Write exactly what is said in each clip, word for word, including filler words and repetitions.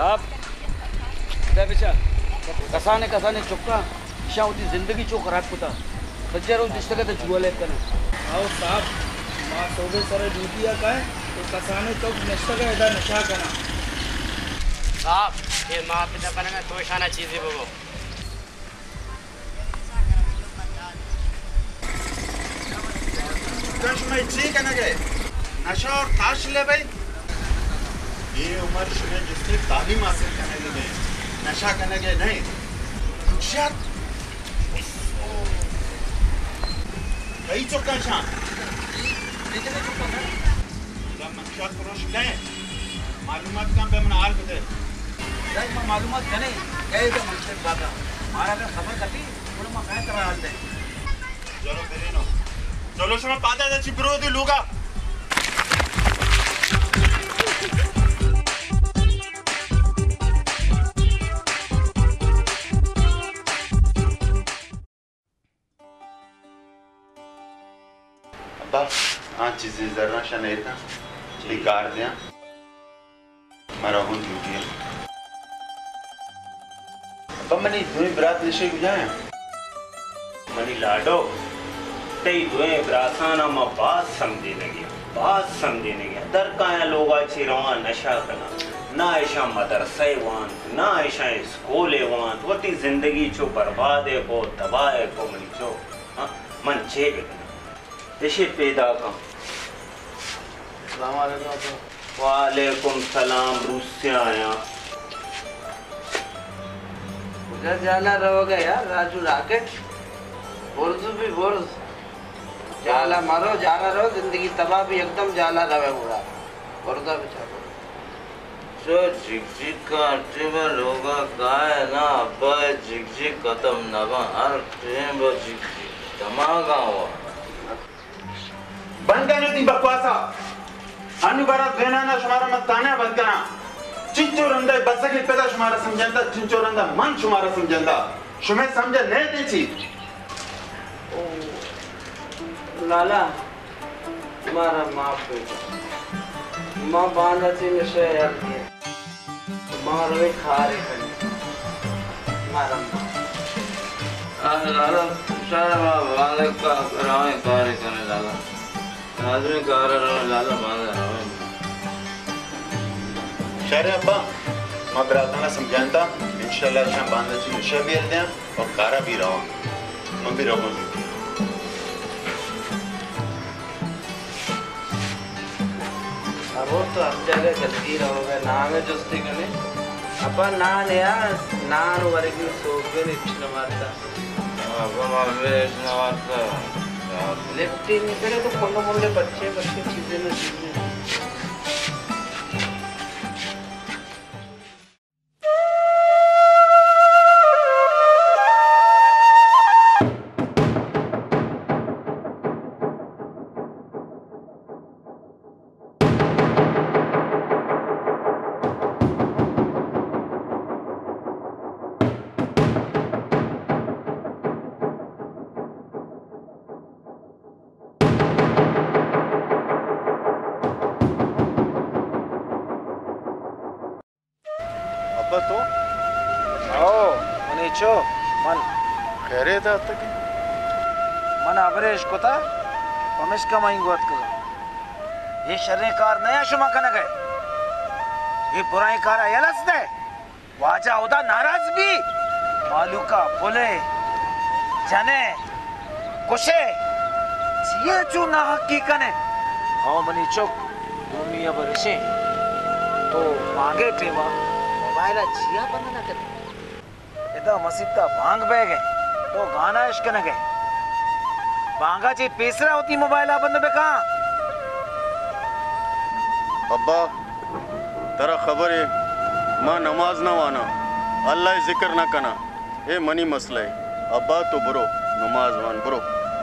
साहब त्या बेचा कसाने कसाने चुक्का इशा होती जिंदगी चो खराब कुता सज्जा रोज दिसतं का ते जुवाले कने आओ साहब मां सोबे सरे ड्यूटिया का है तो कसाने चौक नशा का इधर नशा करना साहब ये मां पिता कने में तो शाना चीज है वो कश में ठीक है ना गए नशा और ताश ले भाई ये उम्र शुरू जिसने तालीम हासिल करने के लिए नशा करने के नहीं हुशियार कई चौका शाम कितने चौका है जब मंशा करोश ले मालूमात काम पे मन हाल बदे जब मैं मालूमात कने कहे तो मंशा बात हमारा का खबर करती थोड़ा मैं कहे तरह हाल दे चलो फिर नो चलो समय पाता है चिपरो दी लूगा हाँ चीज़ें ज़रा शनेर का बेकार दिया मरा हूँ ड्यूटी है अब मैंने दोनों बरात लिशे बुझाया मनी लाडो तेरी दोनों बराताना माँ बात समझे लगी बात समझे लगी दर काया लोग अच्छी रवा नशा करना ना ऐसा मदरसे वांत ना ऐसा स्कूले वांत वो ती जिंदगी चो बर्बाद है को तबाह है को मनी चो हाँ मन चे बिकना ऐसे पैदा का वालेकुम सलाम रूस से आया उधर जाला रहोगे यार राजू राकेट बोर्ज भी बोर्ज जाला मारो जाला रहो जिंदगी तबाह भी एकदम जाला रहे पूरा बोर्जा बेचारा जो झिक झिक का टेबल होगा गाय ना अब्बा झिक झिक खत्म ना बा हर टाइम वो झिक झिक धमाका हुआ बंद करने दी बकवासा अनुबारत देना ना शुमारा मत ताने बंद करना चिंचो रंदा बस के पैदा शुमारा समझंदा चिंचो रंदा मन शुमारा समझंदा शुमे समझ नहीं दी चीज लाला तुम्हारा माफ बेटा माँ बांधा थी नशे यार के माँ रोए खा रहे हैं मारा माँ आह लाला सारा बांधे का कराए कार्य करने लाला आदमी कार्य रहा लाला बांधे रहा शहर अब्बा माँ बराताना समझाता इंशाल्लाह शाम बांधा चीज नशे भी रहते हैं और कारा भी रहा मैं भी रहूँगी अब तो हम जगह जल्दी रहोगे नाम है जुस्ती कने अपन ना नया नान वरगी सोगे निचन मारता अब मामे इतना मारता लिफ्टी निकले तो कोल्लो मोल्ले बच्चे बच्चे चीजें न चीजें तो आओ मनीचो मन खैरे था तक मन अवरेश को था पमिश का माइंग बात कर ये शर्रे कार नया शुमा कन गए ये बुराई कार आयलस दे वाजा उदा नाराज भी मालूका बोले जाने कुशे ये जो ना हकी कने आओ मनीचो दुनिया बरसे तो मांगे पेवा मोबाइल जिया बंद ना करे इदा मस्जिद का भांग बह गए तो गाना इश्क न गए भांगा जी पेसरा होती मोबाइल आ बंद बे कहां अब्बा तेरा खबर है मां नमाज ना वाना अल्लाह जिक्र ना करना ए मनी मसला है अब्बा तो बुरो नमाज वान बुरो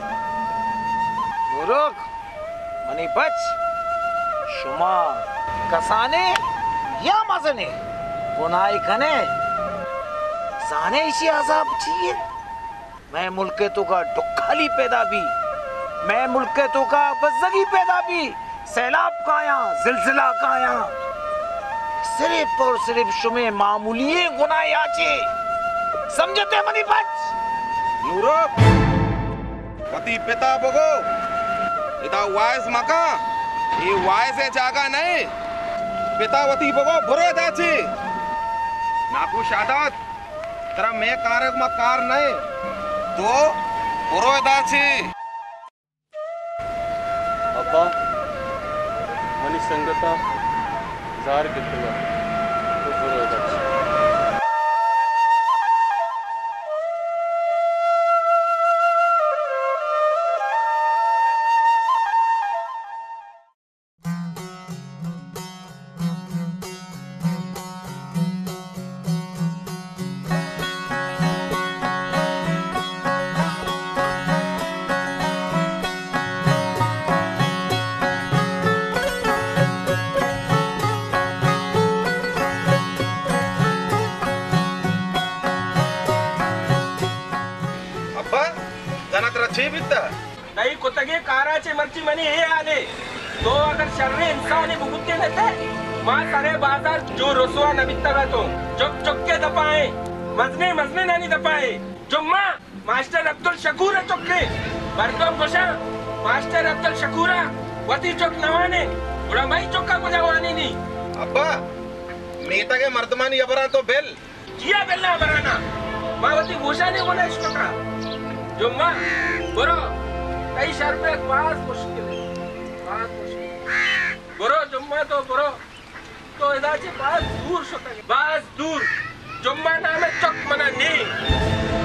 बुरुक मनी बच शुमा कसाने या मजने बुनाई कने जाने इसी अजाब चाहिए मैं मुल्के तो का दुखाली पैदा भी मैं मुल्के तो का बज़गी पैदा भी सैलाब काया जिलजिला काया सिर्फ और सिर्फ शुमे मामूली गुनाह आचे समझते मनी बच यूरोप वती पिता बगो इता वाइस मका ये वाइस है जागा नहीं पिता वती बगो बुरे दाची नाकू शादात तेरा मैं कारक मा कार नहीं तो बुरे दाची अब्बा मनी संगता जार कितना तो बुरे दाची नहीं कुत्तगे काराचे मर्ची मनी हे आले तो अगर शर्रे इंसानी भुगतते रहते मां सारे बाजार जो रसुआ नबिता का तो चुक चुक के दपाए मजने मजने नानी दपाए जुम्मा मास्टर अब्दुल शकूर चुक्के बरतम गोशा मास्टर अब्दुल शकूरा वती चुक नवाने बुरा भाई चुक्का को जवानी नहीं अब्बा नेता के मर्दमानी अबरा तो बेल किया बेलना बराना मां वती गोशा ने बोला इसको का जुम्मा बुरो कई शर्मे बात मुश्किल है बात मुश्किल बुरो जुम्मा तो बुरो तो इदाची बात दूर शोता है बात दूर जुम्मा नामे चक मना नहीं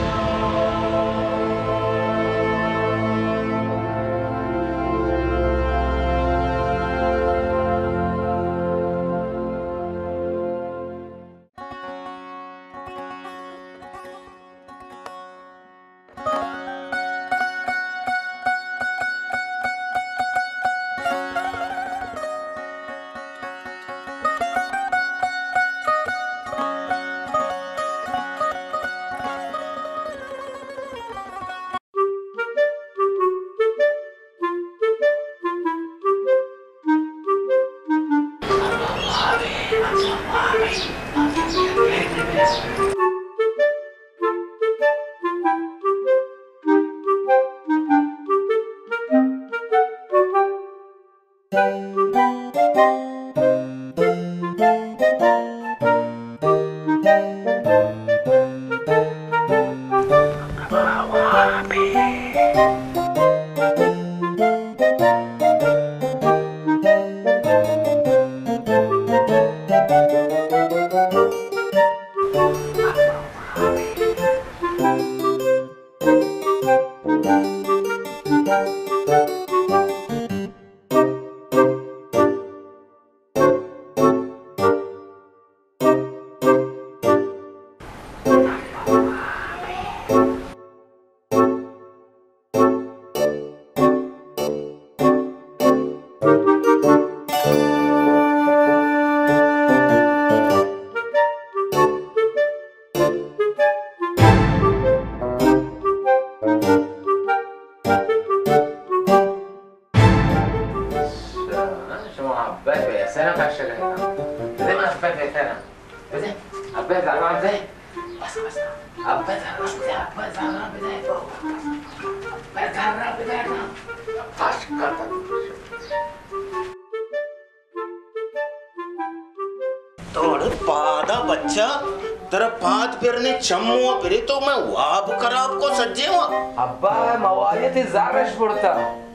पादा बच्चा तेरा पाद फिरने चम्मुआ फिरे तो मैं वाब खराब को सज्जे हुआ अब्बा मवाली ते जारश पड़ता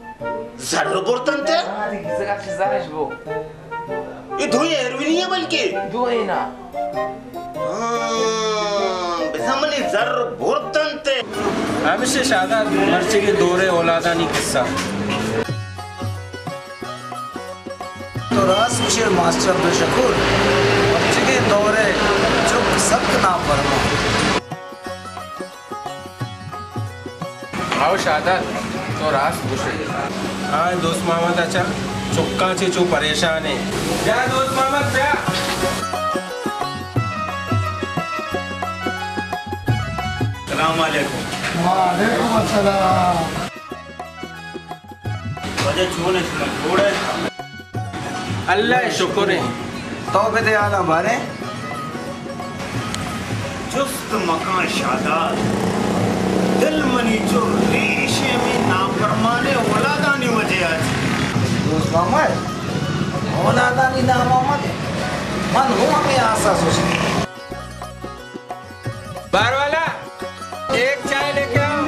जरूर बुरतन थे हाँ दी किसी का चीज़ जारश वो ये धुएं एरवी नहीं है बल्कि धुएं ना हाँ बेसमनी जरूर बुरतन थे हमेशा शादा मर्ची के दौरे औलादा नहीं किस्सा तो रास शेर मास्टर अब्दुल शकूर मर्ची के दौरे चुप सख्त ना फरमा आओ शादा तो रास गुशे हाँ दोस्त मोहम्मद अच्छा चुक्का चे चो परेशान है क्या दोस्त मोहम्मद क्या सलाम वालेकुम वालेकुम अस्सलाम वजह छूने छूने थोड़े अल्लाह शुक्र है तो बेटे आला बारे जुस्त मकान शादात दिल मनी जो रेशे में नाफरमाने औलादानी वजह आज दोस्त मोहम्मद औलादानी ना मोहम्मद मन हो हमें आशा सोचने बार वाला एक चाय लेके आओ।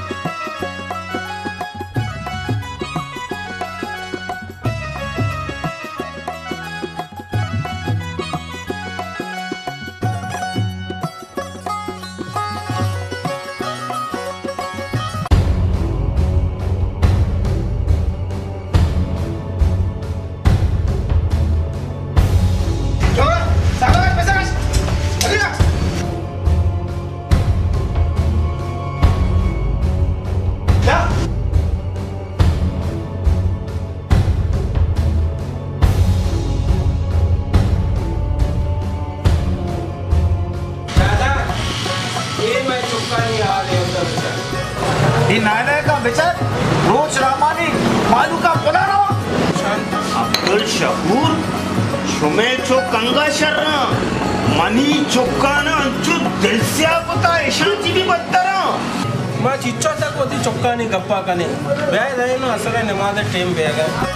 रोज रामानी मालू का पुला रहा अब्दुल शकूर शुमे चो कंगा शर्रा मनी चुक्काना जो दिल से आपता ऐशांची भी बत्तरा मां चिच्चो तक होती चुक्का नहीं गप्पा कने वे नहीं ना असर नमाज टाइम पे गए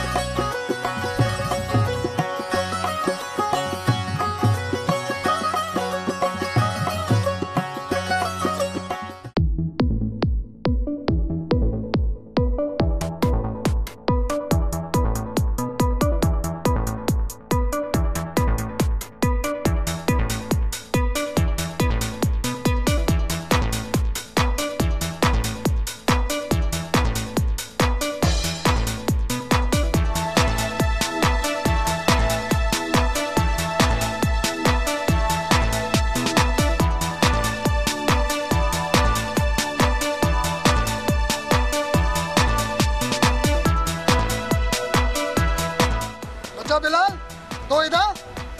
बिलाल तो इधर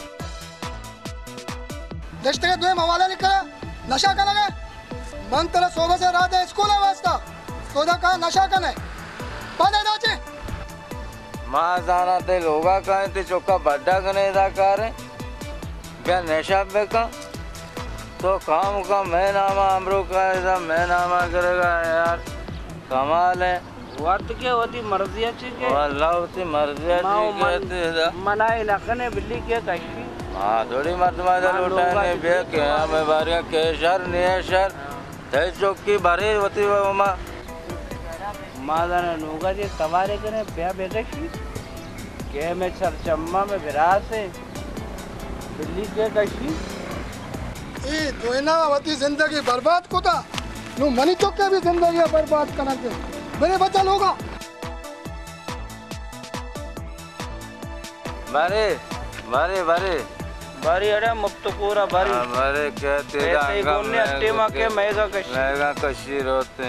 दश्ते के दुए मवाला लिख कर नशा करना है मन तेरा सोबे से रात है स्कूल है वास्ता तो इधर कहाँ नशा करना है बंद है दाचे माँ जाना ते लोगा कहाँ ते चौका बड्डा करने दा कार है क्या नशा पे का तो काम का मैं नामा अमरू का ऐसा मैं नामा करेगा यार कमाल है वाट के होती मर्जिया के अल्लाह होती मर्जिया कहते हैं मनाई लखने बिल्ली के कशी हां थोड़ी मर्दमादा लुटाने बे के हमें बारिया के शर नेशर थे चौकी भरे होती मां मादा ने नोगा जे तवारे कने बे बेगशी के में सर चम्मा में विरा से बिल्ली के कशी ए दोइना वती जिंदगी बर्बाद को था नु मनी तो के भी जिंदगी बर्बाद करना के मेरे बच्चा लोगा बारे बारे बारे बारी अरे मुफ्त पूरा बारी बारे कहते हैं अंगम अट्टे मां के मैगा कशी मैगा कशी रोते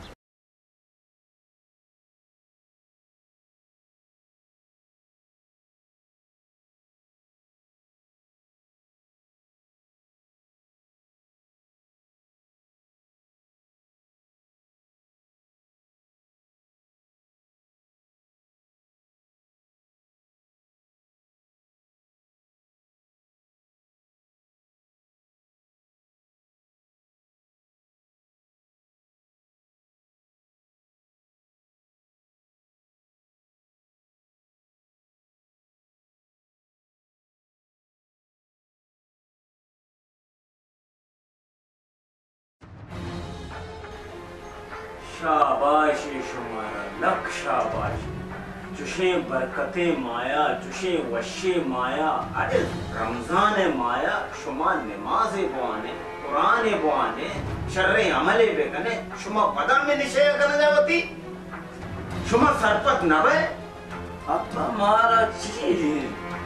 शाबाश शुमारा लख शाबाश जुशे बरकते माया जुशे वशे माया अरे रमजान माया शुमा नमाज़े बुआने कुरान बुआने शर्रे अमले बेकने शुमा बदन में निशय करने जावती शुमा सरपत नवे अब हमारा चीज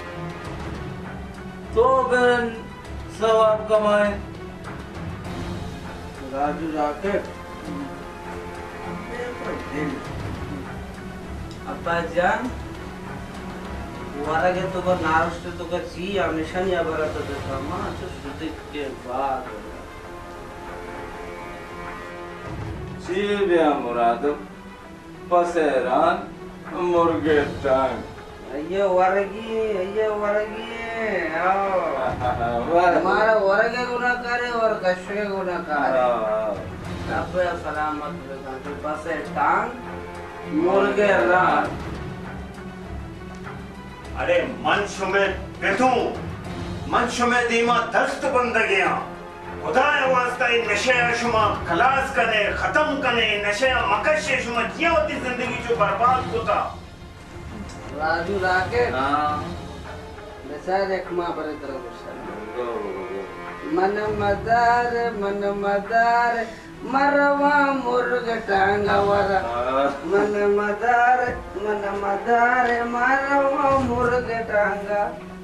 तो फिर सवाब कमाए राजू राकेट अब्बा जान वारा के तो कर नारस्ते तो कर ची हमेशा नहीं आबरा तो देखा मां तो शुद्ध के बाद ची बिया मुराद पसेरान मुर्गे टांग ये वारगी ये वारगी हमारा वर्ग गुनाहगार है और कश्य गुनाहगार है। अबे सलामत बेटा तो बस टांग मुर्गे रात। अरे मंच में बैठूं मंच में दीमा दस्त बंद गया खुदा वास्ता नशे शुमा खलास कने खत्म कने नशे मकश शुमा जिया होती जिंदगी जो बर्बाद होता राजू राकेट हां नशा देखमा पर तरह मन मदार मन मदार मरवा मुर्ग टांगा वाला मन मदार मन मदार मरवा मुर्ग टांगा।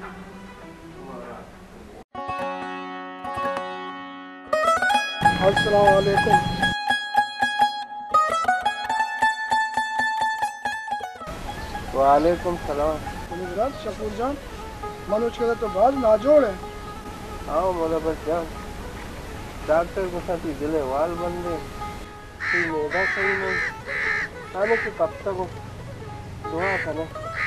अस्सलाम वालेकुम। वालेकुम सलाम। शकूर जान मनोज के तो बात नाजोड़ है। आओ मोला बस जान डॉक्टर को साथ ही दिले वाल बंदे कोई मेरा सही नहीं आने के कब तक हो दुआ करें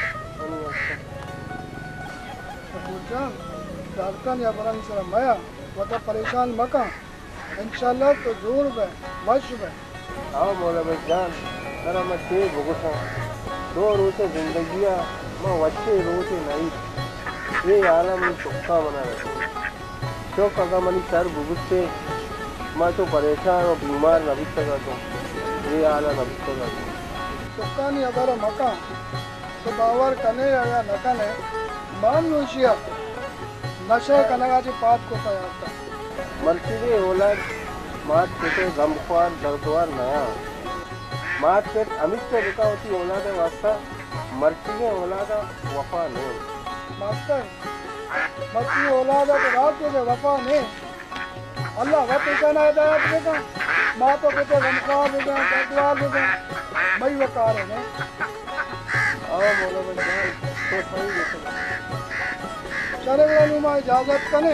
शकूर जान डॉक्टर या बड़ा सर माया वता परेशान मका इंशाल्लाह तो जोर बे मश बे। आओ मोला बस जान जरा मैं ते भुगता दो रोते जिंदगियां मैं वच्चे रोते नहीं ये आलम में सुखा बना रहे क्यों काका मनी सर भुगते मैं तो परेशान और बीमार न भी सका तो ये आला न भी सका तो सुखा नहीं अगर मका तो बावर कने या न कने मान नोशिया नशे कनगा जी पात को तैयार मर्चिदे औलाद मात पेटे गमख्वार दर्दवार नया मात पेट अमित से रुका होती औलाद वास्ता मर्चिदे औलादा वफा नहीं मास्टर मर्ची औलाद तो रात के वफा नहीं अल्लाह वह पेशाना हिदायत देगा माँ तो पेटे गमख्वार देगा दर्दवार देगा मई वकार है ना आओ मोला बजाय तो सही देखो चले नुमा इजाजत कने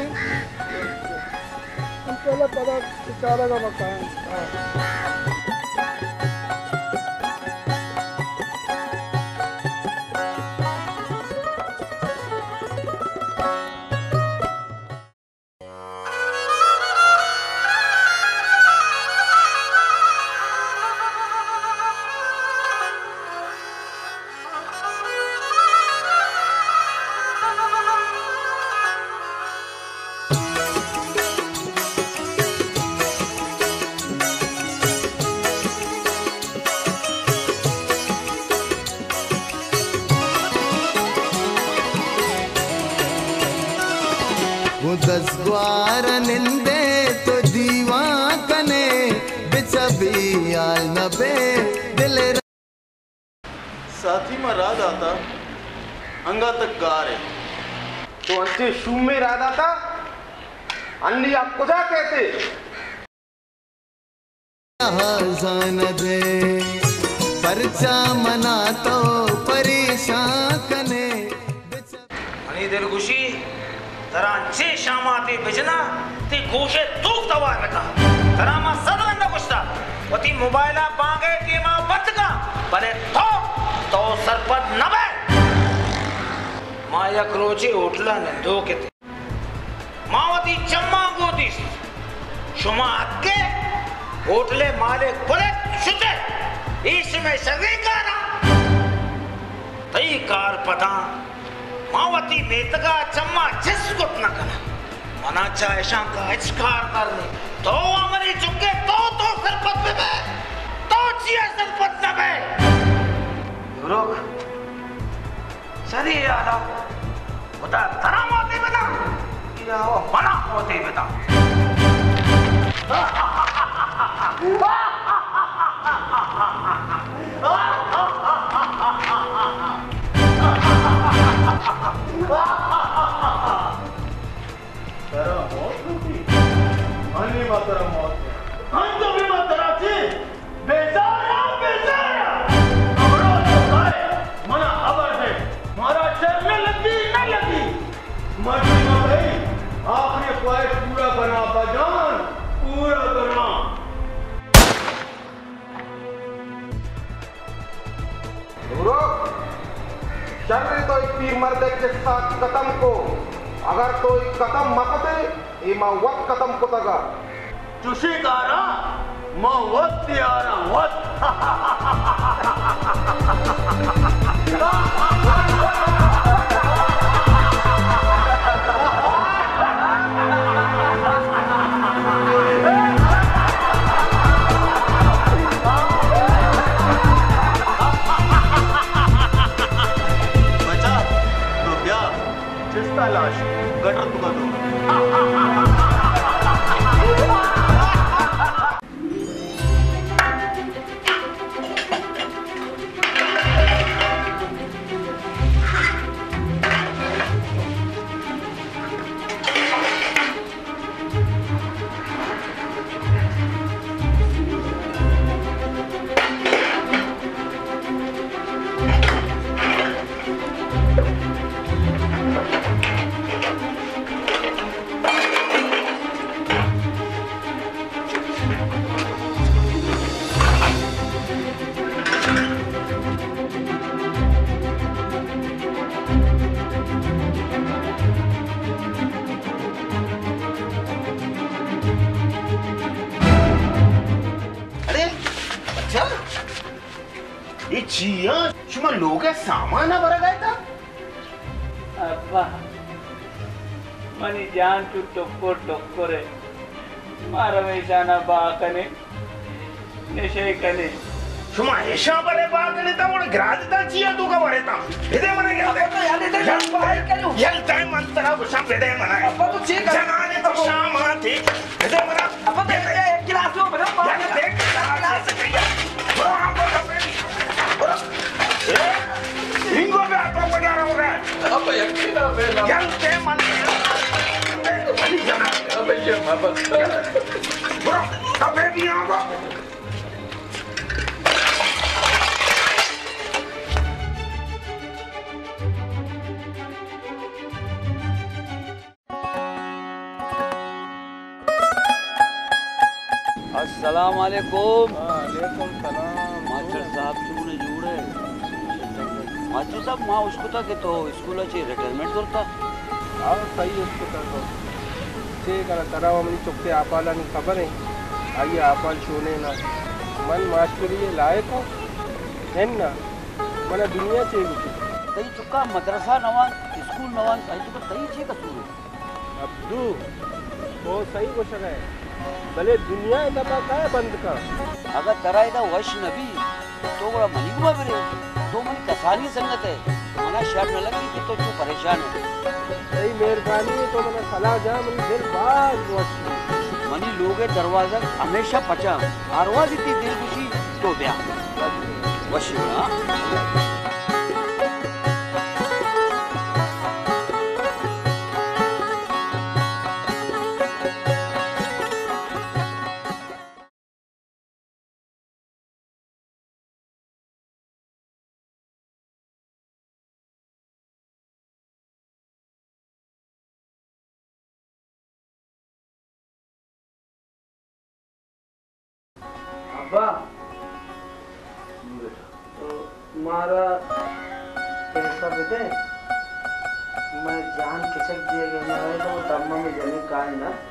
पहले पता बेचारे का मकान दसवार निंदे तो दीवा कने बिचबी आल नबे दिल साथी में रात आता अंगा तक गारे तो अंते शू में रात आता अन्नी आप कुछ कहते जान दे परचा मना तो परेशान कने अनी दिल खुशी तरा चे शामाते बिजना ते गोशे तूक तवार में का तरा मा सदन न कुछता वती मोबाइला पागे के मा बत का भले तो तो सरपत न बे मा यक रोचे होटला ने दो के मावती चम्मा गोदिस शुमा अक्के होटले माले पुरे शुते इसमें सगीकारा तई कार पता मावती बेतगा चम्मा जिस गुट न कना मना चाहे शाम का इस्कार करने तो हमारी चुके तो तो सरपत में बे तो चिया सरपत न बे रुक सरी आला उदा तरा मोते बना या वो मना होते बता तेरा मौत होती अन्नी मातरा मौत हम तो भी मातरा थी बेचारा बेचारा अमरो तो गाए मना खबर है मारा शर में लगी न लगी मर्जी में भाई आखिरी ख्वाहिश पूरा करना बजान पूरा करना शर्र तो इस पीर मर्द के साथ कदम को अगर तो कदम मकते ये मां वत कदम कुतगा चुशिकारा मां वत यारा वत बचा तो क्या जिसका लाश गटर तुका दो जिया शुमा लोग सामान भरा गया था अब्बा मनी जान तू टोको टोको रे मारा वेशाना बाकने नेशे कने शुमा ऐशा बड़े बाकने ता वो ग्राज ता जिया तू का बड़े ता इधे मने क्या होता यार इधे जान बाहर करो ये टाइम अंतरा वो सब इधे मना अब्बा तू ठीक है जनाने तो शाम आती इधे मना अब्बा देख एक गिलास लो बड़ा पानी देख गिलास से क्या बड़ा हमको Ringo be apa pagara ho raha hai abba yakina bela yante man bani jana abba ye abba bro abe bhi aaga अस्सलाम वालेकुम। वालेकुम सलाम मास्टर साहब चुने जुड़े मास्टर साहब माँ उसको था कि तो स्कूल चे रिटायरमेंट करता आओ सही उसको कर दो ठीक है तराव मनी चुपके आपाला नहीं खबर है आइए आपाल छोने ना मन मास्टर ये लाए को है ना मना दुनिया चाहिए तई चुका मदरसा नवान स्कूल नवान तई चुका तई छे का सुनो अब्दू वो सही क्वेश्चन है भले दुनिया दबा का है बंद का अगर तरा इदा वश नबी तो बड़ा मनी को बरे तो मन कसानी संगत है मना शर्ट न लगी कि तो तू परेशान है सही मेहरबानी है तो मना सलाह जा मन दिल बात वश मनी लोगे दरवाजा हमेशा पचा आरवाज इतनी दिल खुशी तो ब्या वश ना अब्बा तो तुम्हारा पैसा बेटे मैं जान किसक दिए गए मैं तो तम्मा में जाने का है ना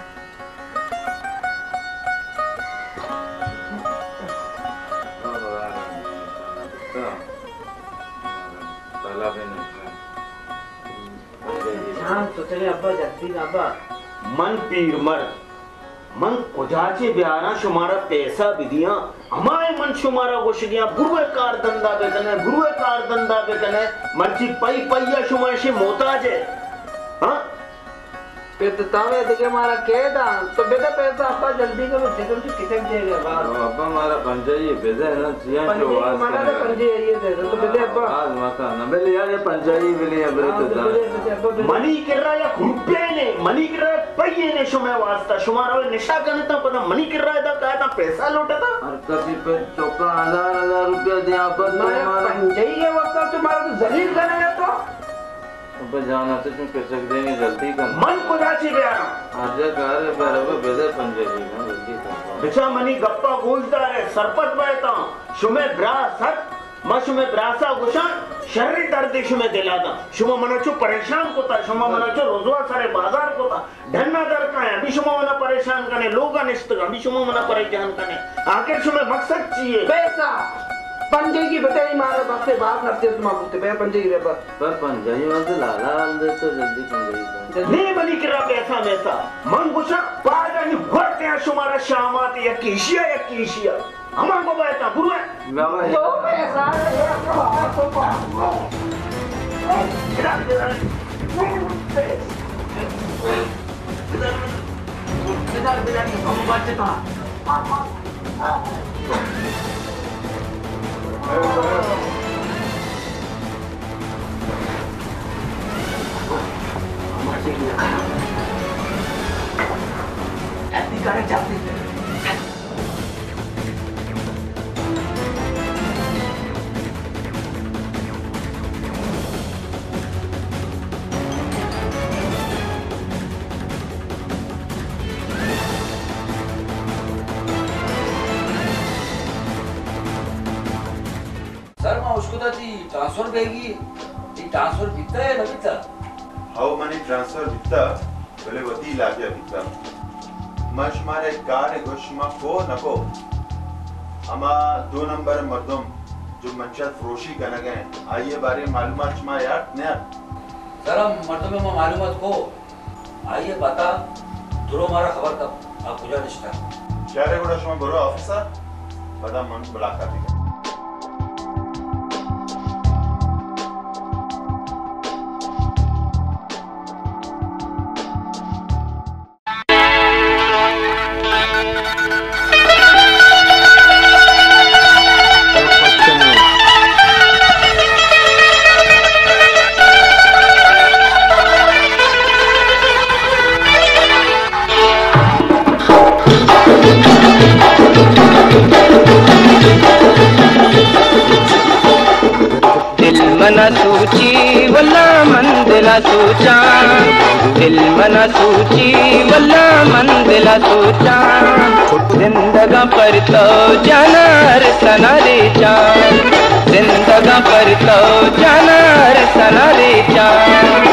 जान तो चले अब्बा जल्दी अब्बा मन पीर मर मन कुजाचे ब्यारा शुमारा पैसा विधियां हमारे मन शुमारा गोशगियां गुरुए कार धंधा बेकने गुरुए कार धंधा बेकने मर्जी पई पईया शुमार से मोहताज है हां पे तो तावे देखे मारा के था तो बेटा पैसा अब्बा जल्दी करो जगह से किचन देगा बाहर अब्बा हमारा पंचायत बेदे ना चिया जो आज मारा तो पंचायत ये दे तो बेटे अब्बा आज मका न बेले यार ये पंचायत बेले या बेले तो मनी कर रहा या रुपये ने मनी कर रहा पईये ने शुमे वास्ता शुमारा निशा करने ता पता मनी कर रहा था क्या था पैसा लौटा था और कभी पे चौका हजार हजार रुपया दिया अब्बा पंचायत के वक्त तुम्हारा तो जलील करेगा तो अब्बा जाना तो तुम कैसे देंगे जल्दी कर मन को जाची गया आज कार है बराबर बेदे पंचायत में जल्दी कर बिचा मनी गप्पा गोजदार है सरपत बैठा शुमे ब्रा सर मैं शुमे ब्रासा गुशान शर्री दर्द शुमे दिलादा शुमा मनाचो परेशान कोता शुमा मनाचो रोजवा सारे बाजार कोता धन्ना दर का है अभी शुमा मना परेशान करने लोग अनिष्ट अभी शुमा मना परेशान करने आखिर शुमे मकसद चाहिए पैसा पंजे की बटाई मारे बक्से बात करते तुम बोलते पे पंजे की रे पर पर पंजाई वाले लाला वाले तो जल्दी पंजाई नहीं बनी करा पैसा वैसा मन गुशा पागा नहीं भरते हैं शुमारा शामात या कीशिया या कीशिया हमारे को बैठा गुरु है बाबा तो पैसा इधर इधर इधर इधर हम बच्चे था ऐसी करे जाती है सर मैं उसको तो ती ट्रांसफर देगी ती ट्रांसफर बिकता है ना बिकता हाउ मनी ट्रांसफर बिकता बोले वती लागे बिकता मश मारे कार गोशमा को नको अमा दो नंबर मर्दम जो मंशत फरोशी करने गए आइए बारे मालूमात छमा यार ने सर हम मर्दों में मालूमात को आइए बता दुरो हमारा खबर कब आप गुजर निष्ठा चारे गोड़ा शमा बरो ऑफिसर बता मन मुलाकात है मना सूची वल्ला मंदिला सूचा दिल मना सूची वल्ला मंदिला सूचा जिंदगा पर तो जाना सना रे जान जिंदगा पर तो जाना सना रे जान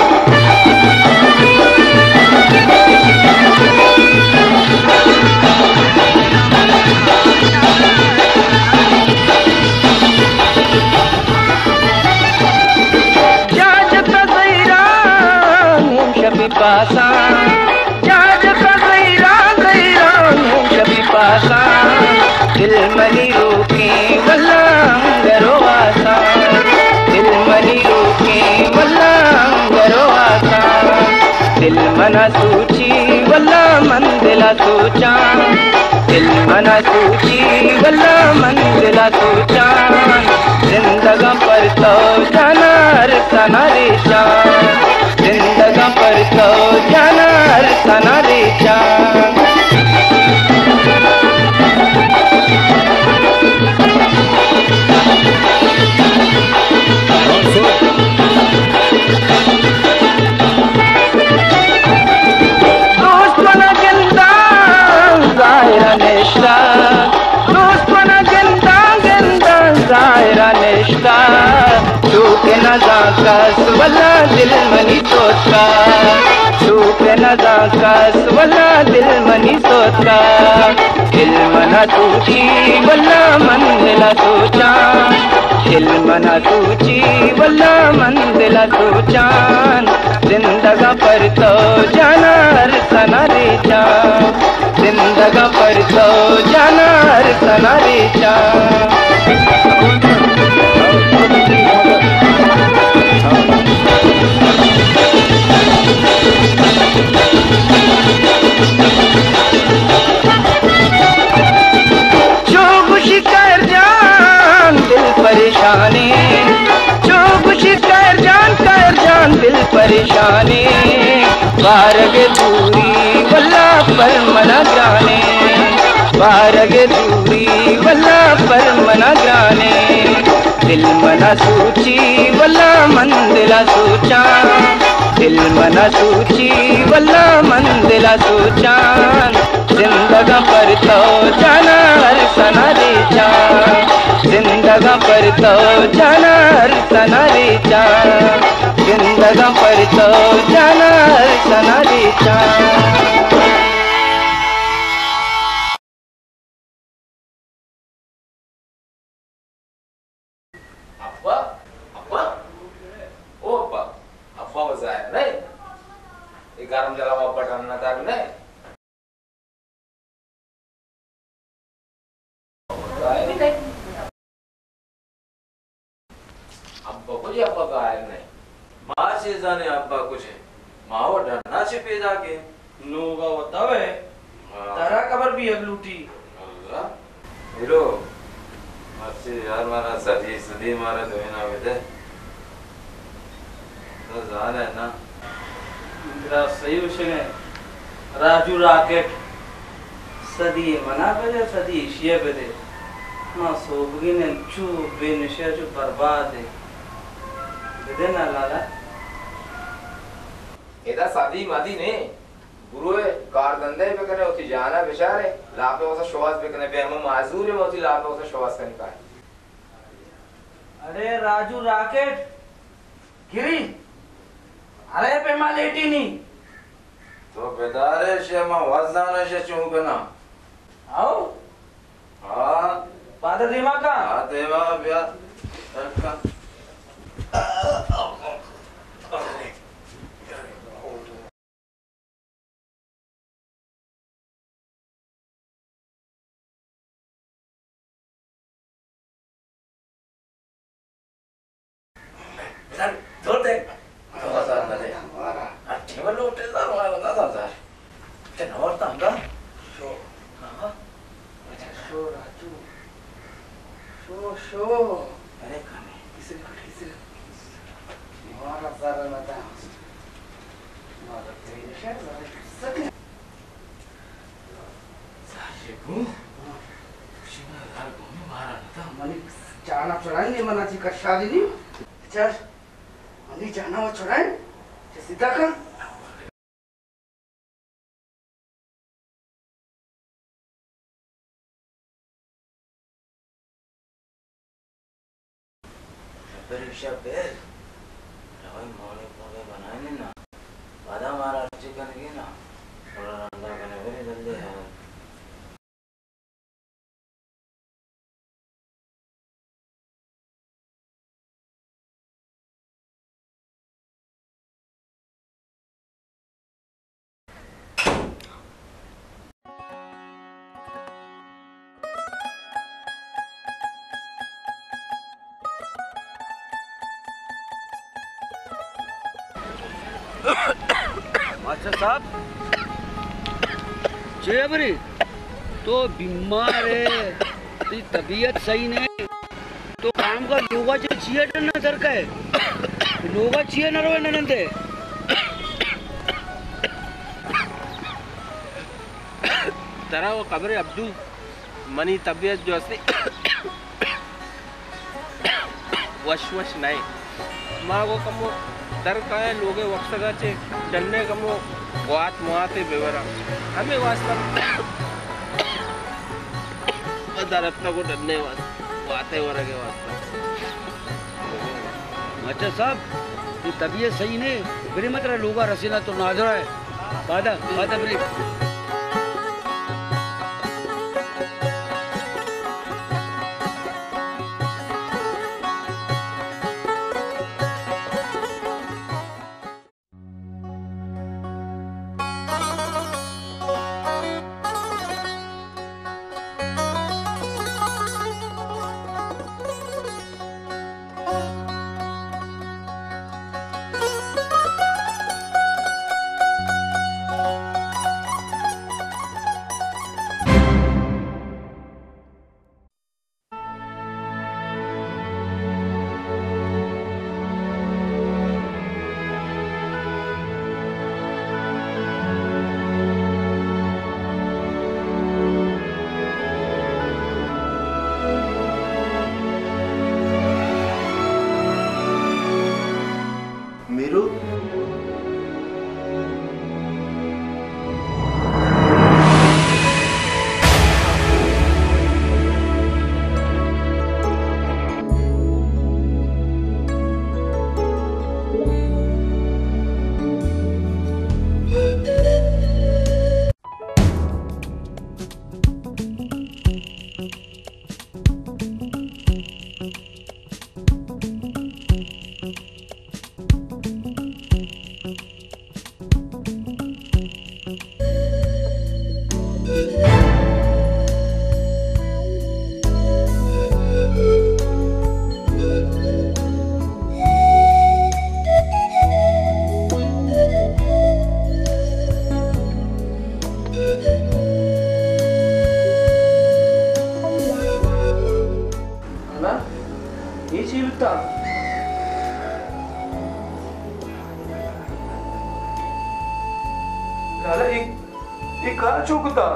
पासा जाज का गैरा गैरा कभी पासा दिल मनी रोके वल्ला गरो आसा दिल मनी रोके वल्ला गरो आसा दिल मना सूची वल्ला मंदिला सोचा दिल मना सूची वल्ला मंदिला सोचा जिंदगा पर तो जाना सना रे जान जिंदगा पर तो जाना सना रे जान दोस्त बना गंदा जाहिरा नेश्ता दोस्त बना गंदा गंदा जाहिरा नेश्ता तू के नजा का वल्ला दिल मनी सोचता तू के नजा का वल्ला दिल मनी सोचता दिल मना सूची वल्ला मंदिला सोचा दिल मना सूची वल्ला मंदिला सोचा जिंदगा पर तो जाना सना रे जान जिंदगा पर तो जाना सना रे जान जो खुशी कर जान दिल परेशानी जो खुशी कर जान कर जान दिल परेशानी बारगे दूरी वल्ला पर मना जाने बारगे दूरी वल्ला पर मना जाने दिल मना सूची वल्ला मंदिला सोचा दिल मना सूची वल्ला मंदिला सोचा जिंदगा पर तो जाना सना रे जान जिंदगा जिंदगा पर तो जाना हर सनारी चाँद, जिंदगा पर तो जाना हर सनारी चाँद। अप्पा अप्पा ओ अप्पा अप्पा वजाय नहीं ये गरम जला अप्पा टालना तार नहीं अब्बा कुछ अब्बा गायर नहीं माँ से जाने अब्बा कुछ है माँ वो डरना से पैदा के लोगा बतावे तारा कबर भी अब लूटी हीरो मर्सी यार मारा सदी सदी मारा तो है ना बेटे तो जान है ना मेरा सही उसे राजू राकेट सदी मना पे सदी शिये पे दे हाँ सोबगी ने चू बेनशा चू बर्बाद है दे ना लाला इधर शादी मादी ने गुरु है कार धंधे पे करने होती जाना बेचारे लापे वैसा शोवास पे करने पे हम माजूर है होती लापे वैसा शोवास करने का अरे राजू राकेट गिरी अरे पे मां लेटी नहीं तो बेदारे शर्मा वजदाना शे चू बना आओ हाँ पादर देवा का हाँ देवा ब्या का छोड़ दे तो हजार ना दे अच्छे वाले होटल दार वाला बता हजार क्या नवर तांगा शो हाँ शो राजू शो शो अरे खाने किसे किसे मारा सारा ना था मारा तेरी शर्ट वाले सके साशेकू शिवा दार घूमे मारा ना था मनी जाना चढ़ाई नहीं मना जी कर शादी नहीं चल मनी जाना वो चढ़ाई जे सीधा कर परीक्षा पे रवाई मोड़े पोगे बनाए नहीं ना वादा मारा चिकन की ना थोड़ा रंगा करने मेरे जल्दी है अच्छा साहब जेबरी तो बीमार है तो तबीयत सही नहीं तो काम का लोगा चाहिए ना दर का है लोगा चाहिए ना रोए ननंदे तरह वो खबर है अब्दू मनी तबीयत जो असली वश वश नहीं माँ को कमो दर का है लोगे वक्त गाचे डलने कमो वात मुआते बेवरा हमें वास्ता दर अपना को डलने वास्ते वाते वरा के वास्ता अच्छा साहब ये तबीयत सही नहीं फिर मत रहा लोगा रसीना तो नाजरा है बादा बादा फिर झाला एक एक का चुकता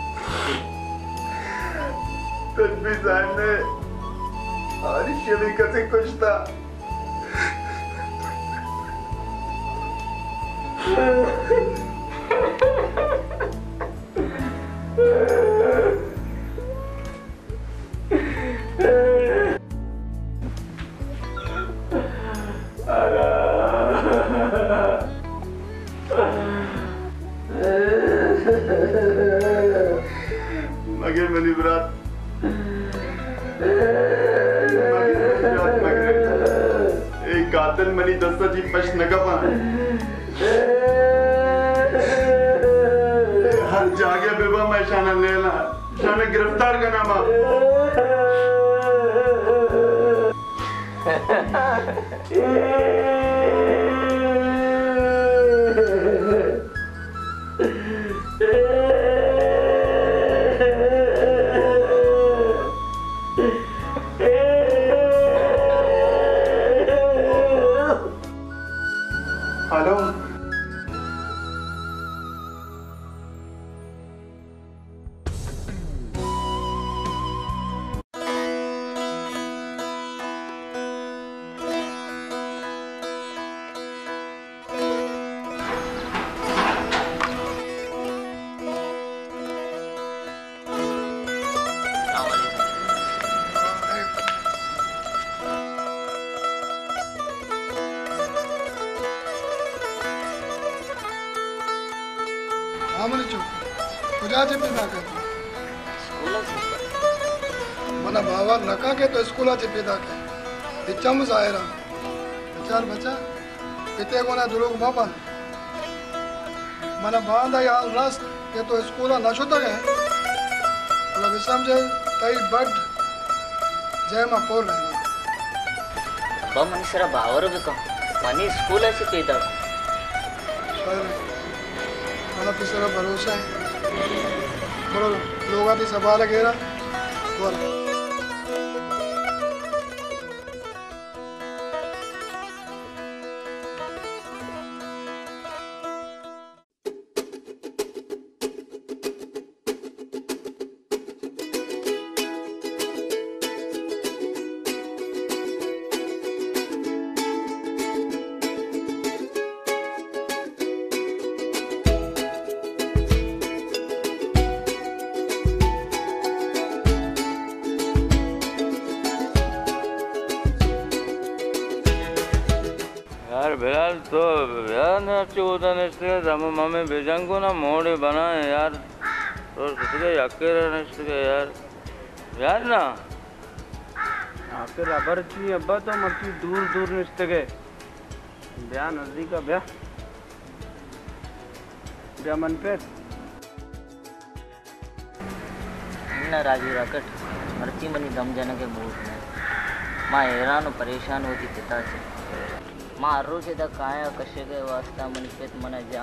तन्वी साहब ने हमारी शरीका से कुछ था मगर मनी बरात एक कातिल मनी दस्ता जी पश नगमा हर जागे बेबा मैं शाना लेला शाना गिरफ्तार का नामा हेलो मना बाबा नका के तो स्कूलाचे पैदा के तिचम जायरा विचार बचा पिते को ना दुलोक बाबा मना बांधा यार रस के तो स्कूला न शुद्ध गए बोला विषम जे तई बड जय मा पोर रहे बा मनी सरा बावर भी कम मनी स्कूलाचे पैदा मना पिसरा भरोसा है बोलो लोग आती सवाल घेरा बोलो बिलाल तो यार ना चौदह नेस्टे हम मम्मी बेजंगो ना मोड़े बनाए यार और कितने अकेले नेस्टे यार यार ना आखिर अबर ची अब्बा तो मर्ची दूर दूर नेस्टे के ब्याह नजदीक का ब्याह ब्याह मन पे ना राजू राकट मर्ची मनी दम जन के मूड में माँ हैरान और परेशान होती पिता से माँ रोज इधर काया कशे गए वास्ता मन पे मना जा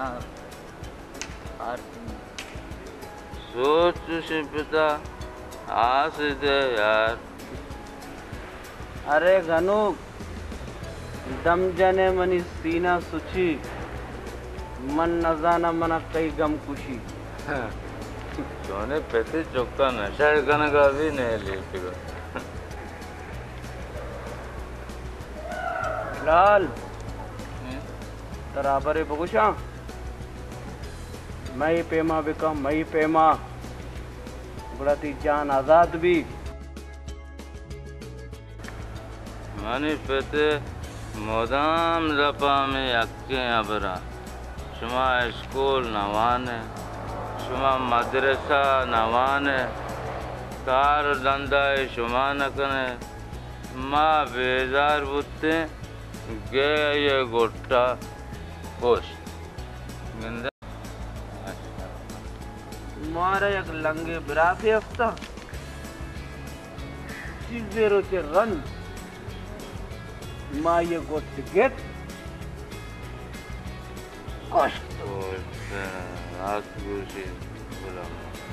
आरती सोच से पिता आस दे यार अरे घनु दम जने मनी सीना सुची मन न जाना मना कई गम खुशी सोने पेते चौका नशा करने का भी नहीं ले लाल तराबरे बगुशा मई पेमा बिकम मई पेमा बुढ़ाती जान आजाद भी मनी पेते मोदाम लपा में अक्के अबरा शुमा स्कूल नवाने शुमा मदरसा नवाने कार धंधा शुमा न कने माँ बेजार बुत्ते गे ये गोटा पोस्ट गंदा मारे एक लंगे बिराफे हफ्ता चीजें रोचे रन माँ ये गोट गेट कष्ट रात गुरुजी बोला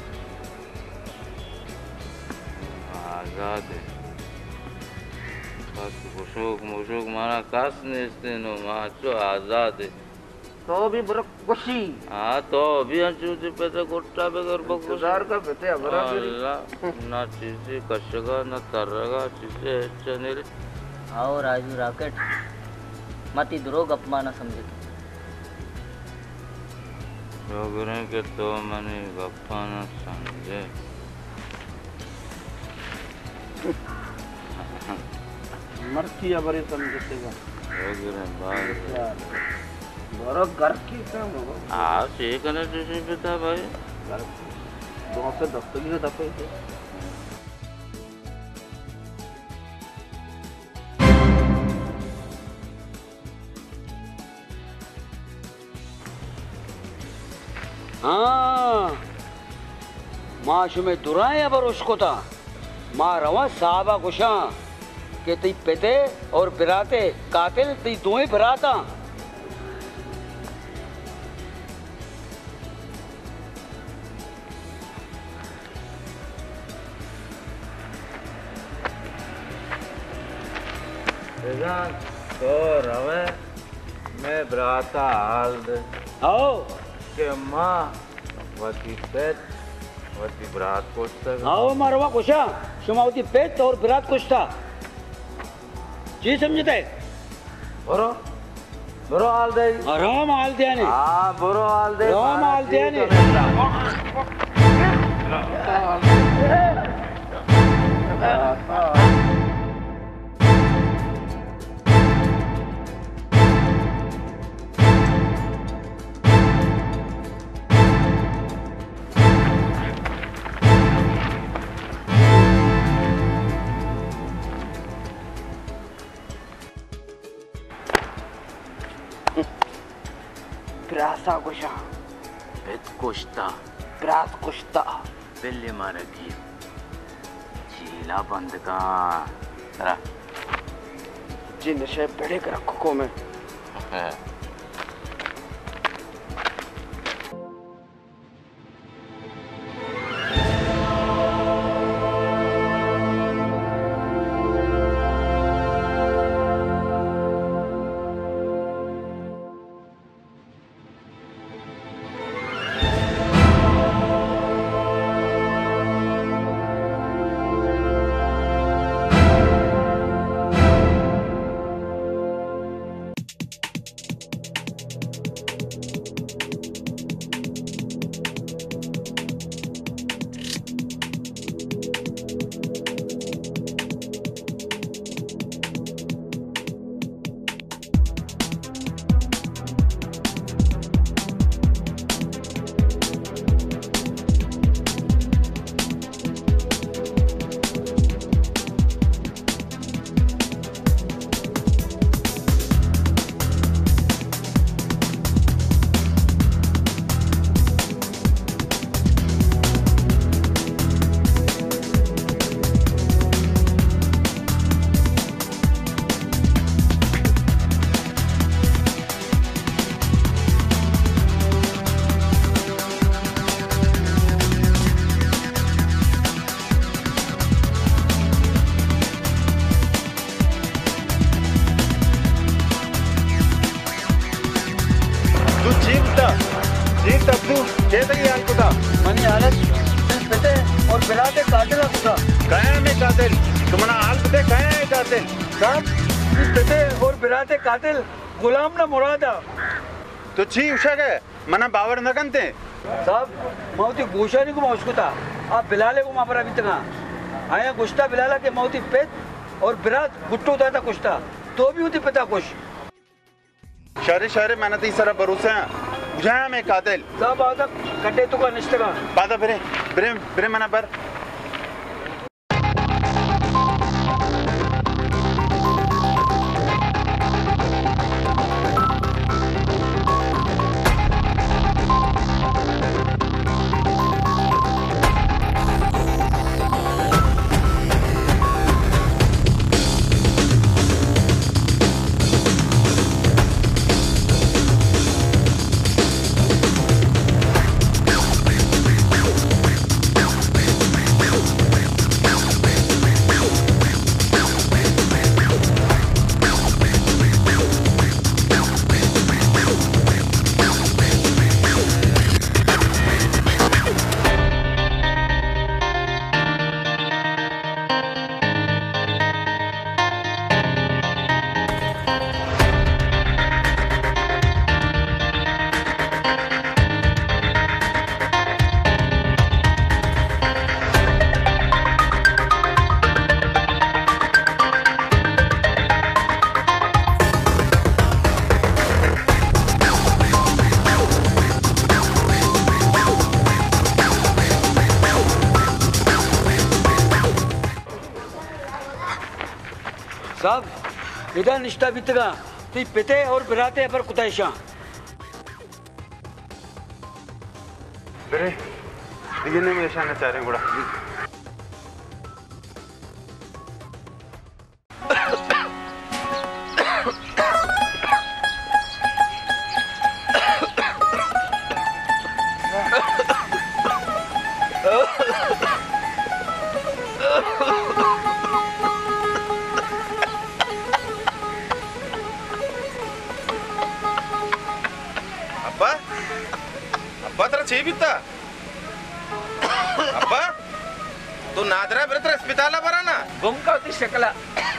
आजाद है कुशोक मुशोक मारा कास ने नो माचो आजाद है तो भी बरक खुशी हाँ तो अभी अंचूती पेते कोट्टा बेगर बकुस हजार का पेते अबरा अल्लाह ना चीज़ी कशगा ना तरगा चीज़े चनेरे आओ राजू राकेट मत इधरो गप्पा ना समझे योगरे के तो मनी गप्पा ना समझे मर्ची अबरे समझते का योगरे बाल बरो घर की काम हो हाँ ठीक है ना चीज़ी पिता भाई घर दो से दस्तगी का दफे थे हाँ माँ शुमे दुराए अबर उसको था माँ रवा साहबा कुशा के ती पेते और बिराते कातिल ती दोए बिराता तो रवे मैं ब्राता हाल दे आओ के माँ वती पेट वती ब्रात कोष्ठ आओ मारवा कुशा शुमावती पेट और बिरात कुछ था जी समझते बरो बरो हाल दे राम हाल दिया ने हाँ बरो हाल दे राम हाल दिया ने प्रासा कुशा बेत कुश्ता प्रास कुश्ता बिल्ली मारेगी चीला बंद का रा जी नशे बड़े कर रखो को में मनी हालत पिते और बिराते कातिल कुशा कहे में कातिल तुम्हारा हाल पते कहे है कातिल साहब पिते और बिराते कातिल गुलाम ना मुरादा तो छी उषा के मना बावर न करते साहब मौती गोशानी को मौसको था आप बिलाले को मापरा भी तंगा आया गुस्ता बिलाला के मौती पेट और बिरात गुट्टू था था कुछ था तो भी होती पिता कुछ शहरे शहरे मैंने तो इस तरह भरोसे हैं बुझाया मैं कातिल सब आता कटे तो का निश्चय का बादा बिरे बिरे बिरे मना पर साहब इधर निष्ठा बितगा ती पिते और बिराते पर कुतैशा बेरे ये नहीं मेरे शान चाह रहे गुड़ा बिता अब्बा तू नादरा बिरत्र अस्पताल बरा ना गुम का होती शकला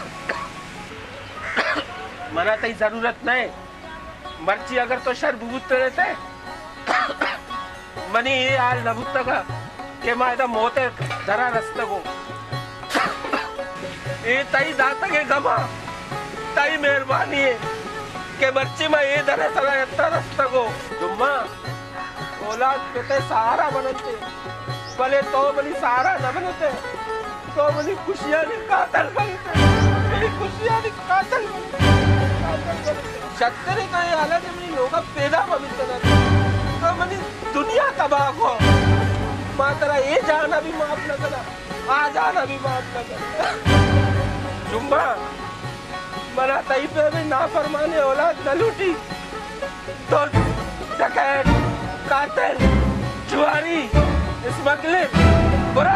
मना तई जरूरत नहीं मर्ची अगर तो शर बुबुत रहते मनी ये हाल नबुत का के मायदा मोते धरा रस्ते को ये तई दाता के गमा तई मेहरबानी है के मर्ची में ये धरे चला यत्ता रस्ते को जुम्मा औलाद पिते सहारा बनते भले तो बली सहारा न बनते तो बली खुशियां ने कातल बनते मेरी खुशियां ने कातल बनते शक्करे तो ये हालत है मेरी लोग पैदा बनते रहते तो मनी दुनिया तबाह हो माँ तेरा ये जाना भी माफ न करना आ जाना भी माफ न करना जुम्मा मना तई पे भी ना फरमाने औलाद न लूटी तो डकैत कातिल जुआरी स्मगलिंग बुरा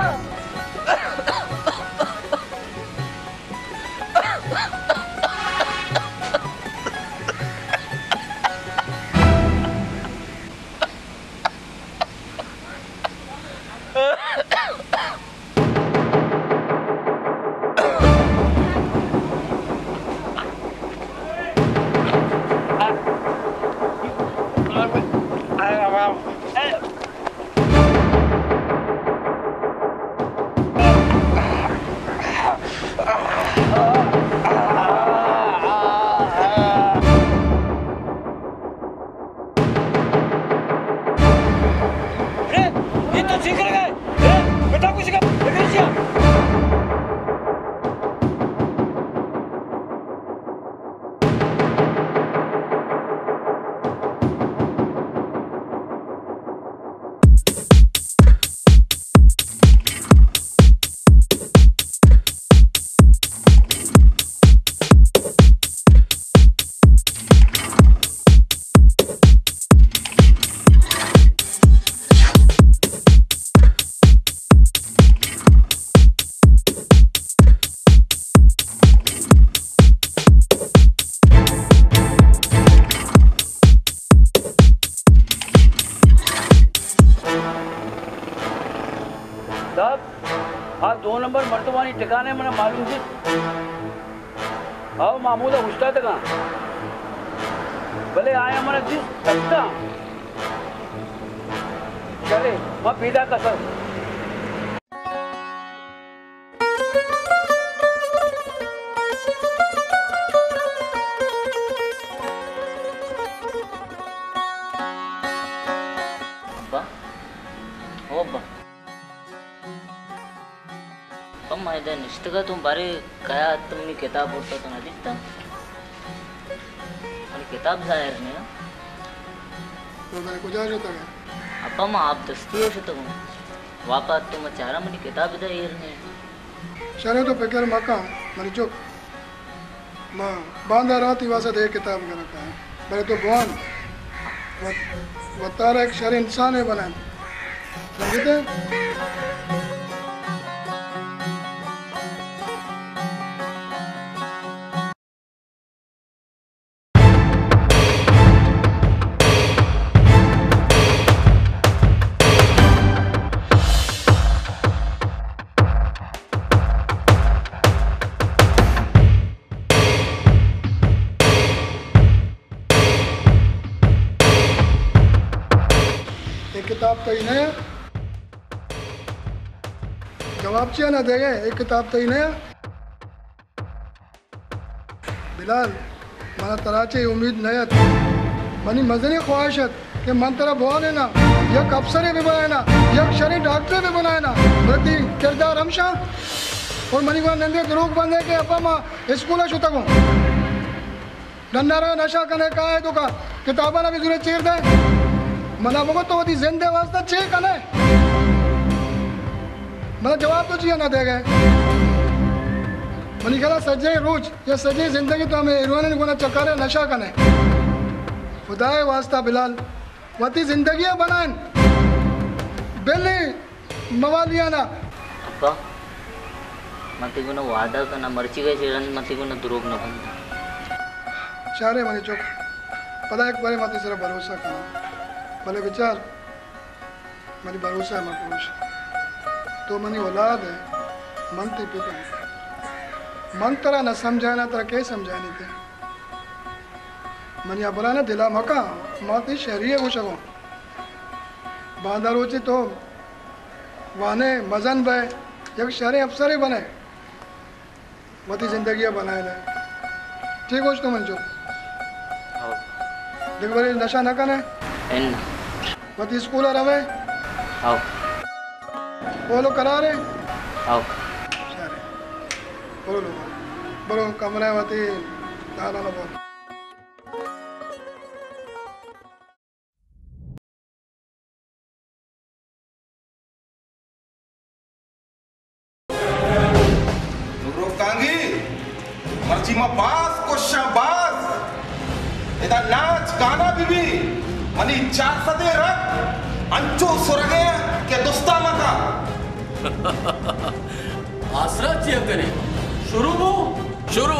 ठिकाने मैंने मालूम थी आओ मामूदा उस्ता तक भले आया मैंने जिस तकता चले मैं पीदा कसर निष्ठा तुम बारे कया तुमने किताब पढ़ता तो ना दिखता और किताब जाहिर नहीं तो मेरे को जा जाता है अप्पा माँ आप दस्ती है तो वापस तुम चारा मनी किताब जाहिर नहीं चले तो पेकर मका मनी जो माँ बांधा राती वासा दे किताब का रखा है मेरे तो भगवान बतारा एक शर इंसान है बना समझते किताब तो ही नहीं जवाब चाहिए ना देंगे एक किताब तो ही नहीं बिलाल मना तराचे उम्मीद नहीं मनी मजनी ख्वाहिशत कि मन तरह बहुत है ना यक अफसर भी बनाए ना यक शरी डॉक्टर भी बनाए ना बदी किरदार हमशा और मनी को नंदे दुरुग बंदे के अपा मां स्कूल छुता को नन्ना रे नशा कने का है तो का किताबा ना भी जरूरत चीर दे मना मगो तो वती जिंदे वास्ता चे कने मना जवाब तो जिया ना दे गए मनी कहला सजे रोज या सजे जिंदगी तो हमें इरवाने को ना चकारे नशा कने खुदाए वास्ता बिलाल वती जिंदगी बनाएं बेली मवालिया ना अब्बा मती को ना वादा करना मर्ची के चिरन मती को ना दुरुग ना बनता चारे मनी चुप पता एक बारे माते सिर्फ भरोसा करना भले विचार मनी भरोसा है मत पुरुष तो मनी औलाद है मन ते पिता मन तरह न समझाना तरह के समझाने थे मनी बोला ना दिला मका माती शहरी को शगो बांदारोची तो वाने मजन बे एक शहरी अफसर ही बने वती जिंदगी बनाए ले ठीक हो तो मन चुप देख बारे नशा न कने एन वती स्कूल रवे आओ बोलो करा रे आओ चारे बोलो बोलो कमरे वती दादा ना बोल कांगी मर्ची में बास को शाबाश इधर नाच गाना बीबी मनी चार सदे रख अंचो सुरगे के दोस्ता मका आसरा चिया करे शुरू हो शुरू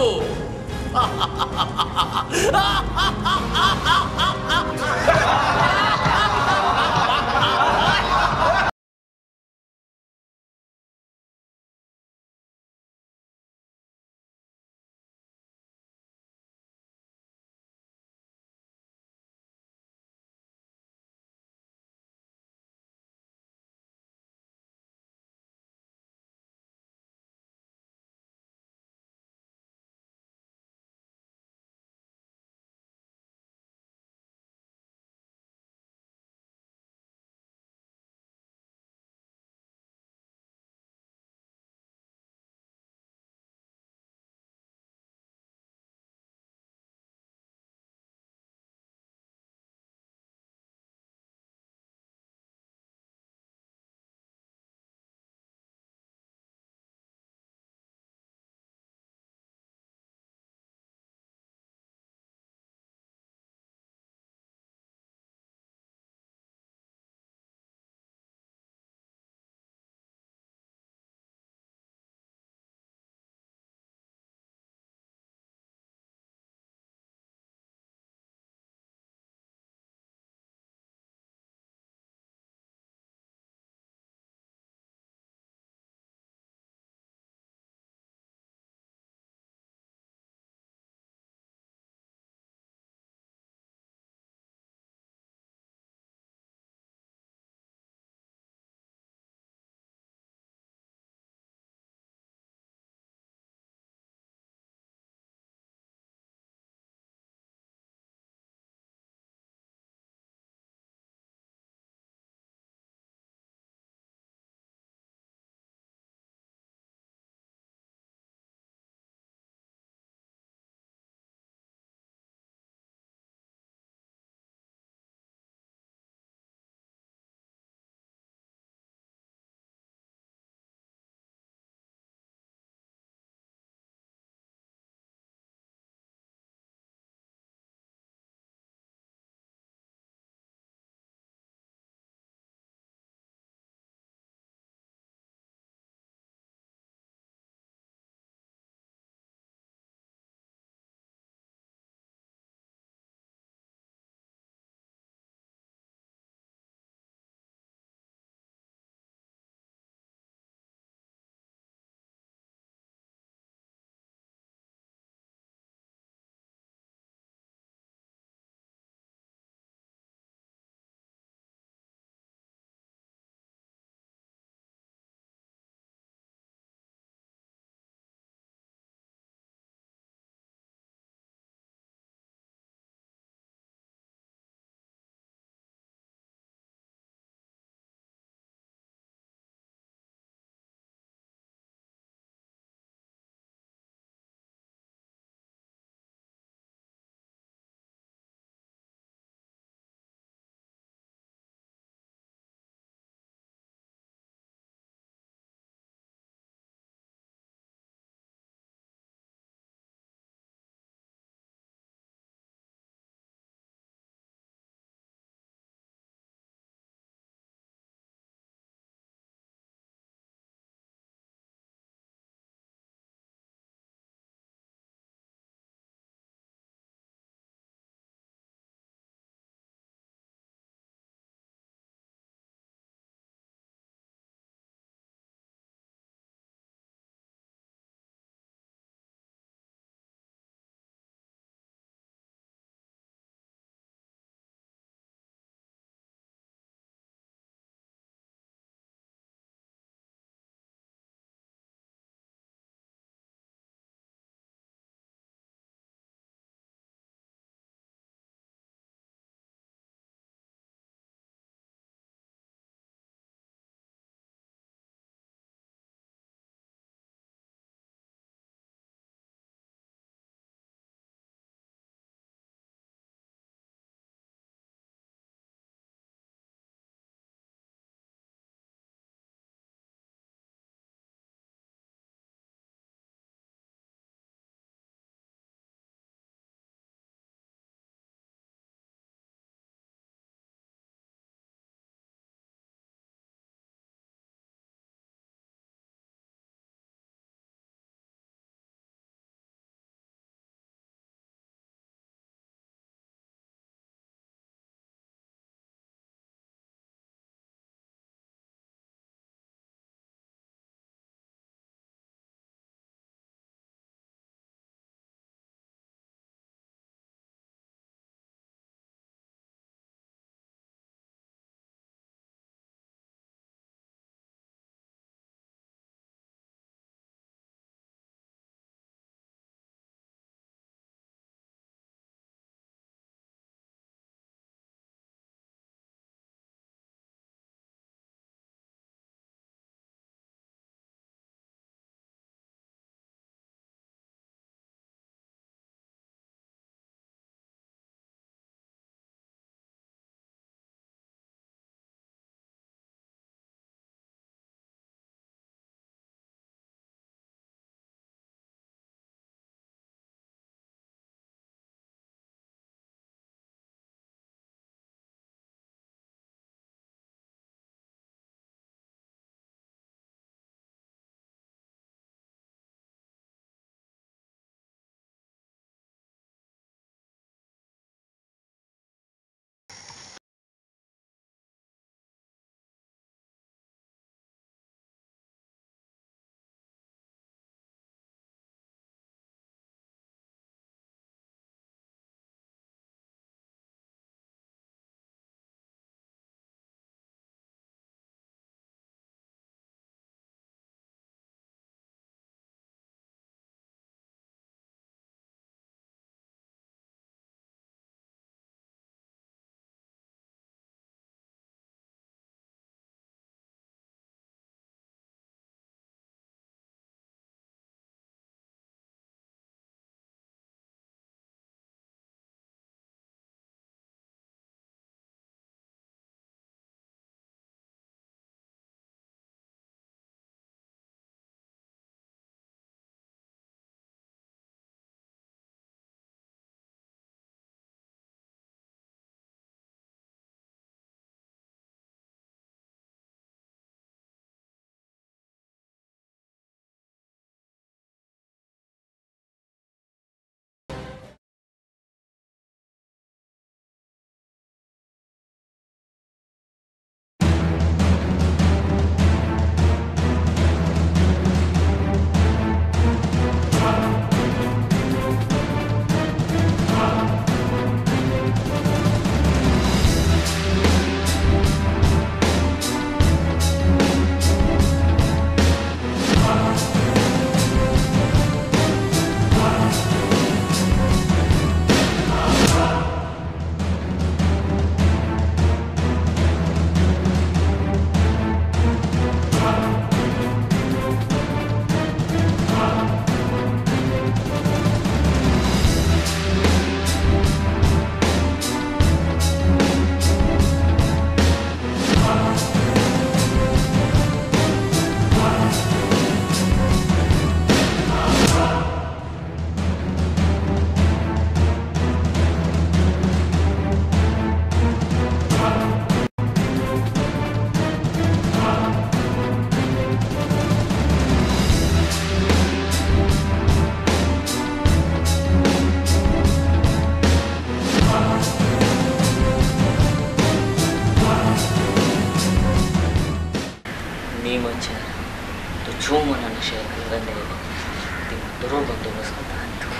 मी मच्छर तो जो मना नशा करने ते दरो बंदोबस्त करता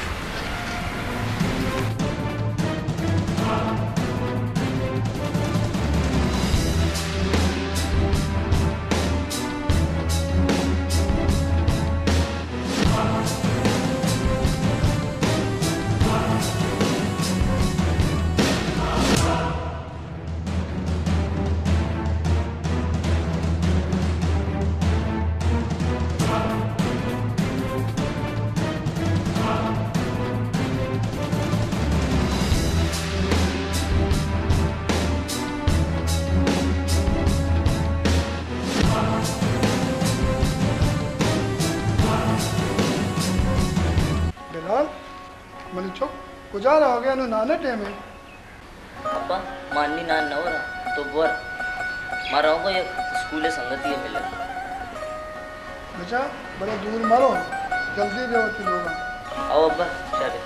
गुजारा हो गया नु नाने टेम है अप्पा माननी नान न हो रहा तो बोर मारा होगा ये स्कूले संगति है मिले बच्चा बड़ा दूर मारो जल्दी दे होती लोग आओ अब्बा चले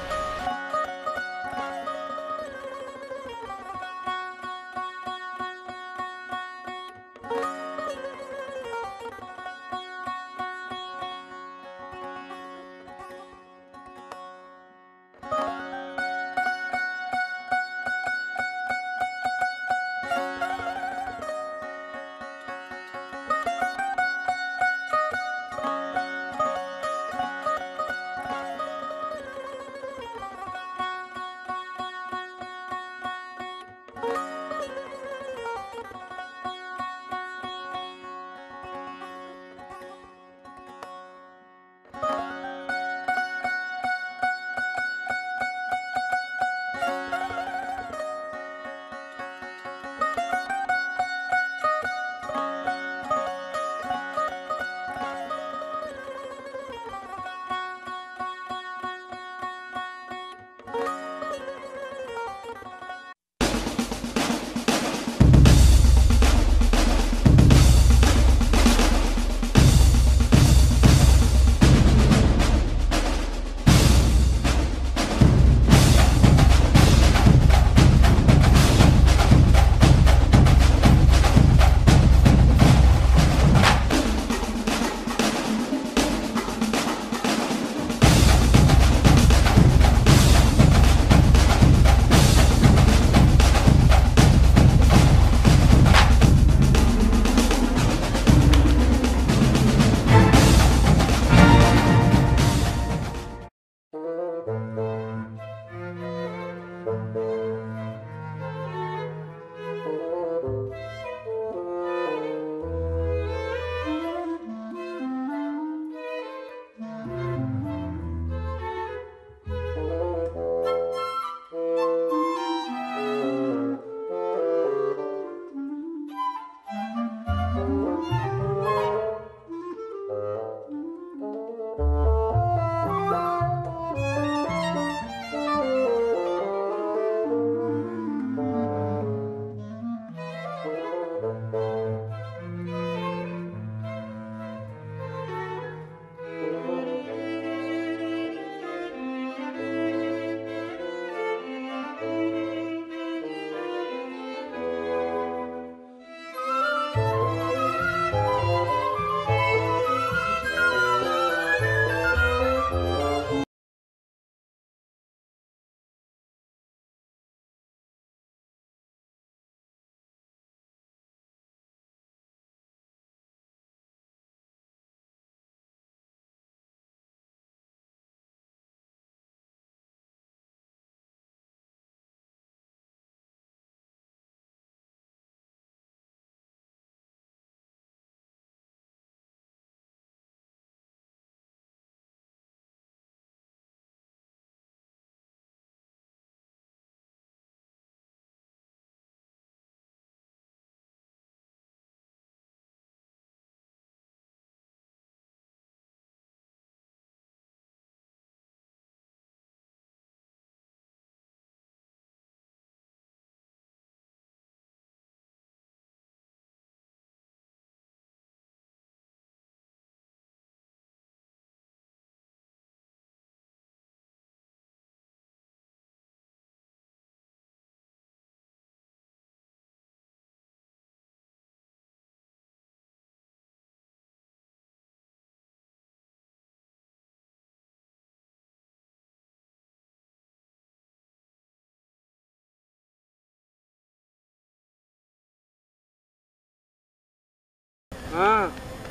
हाँ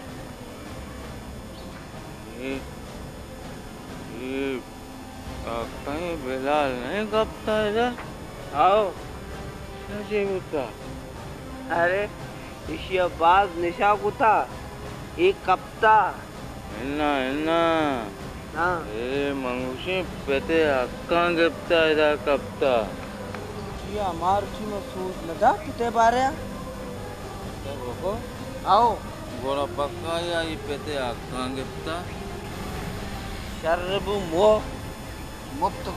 ये ये कहीं बिलाल नहीं कपता इधर? आओ नशे कुत्ता। अरे इशियाबाज निशा कुत्ता एक कप्ता इन्ना इन्ना हाँ ये मंगुशी पेते अक्का गिफ्ता इधर कप्ता। जी हमार ची में सूझ लगा किते बारे बको आओ गोरा पक्का या ये पेते अक्का गिफ्ता। शर्ब मो मुफ्त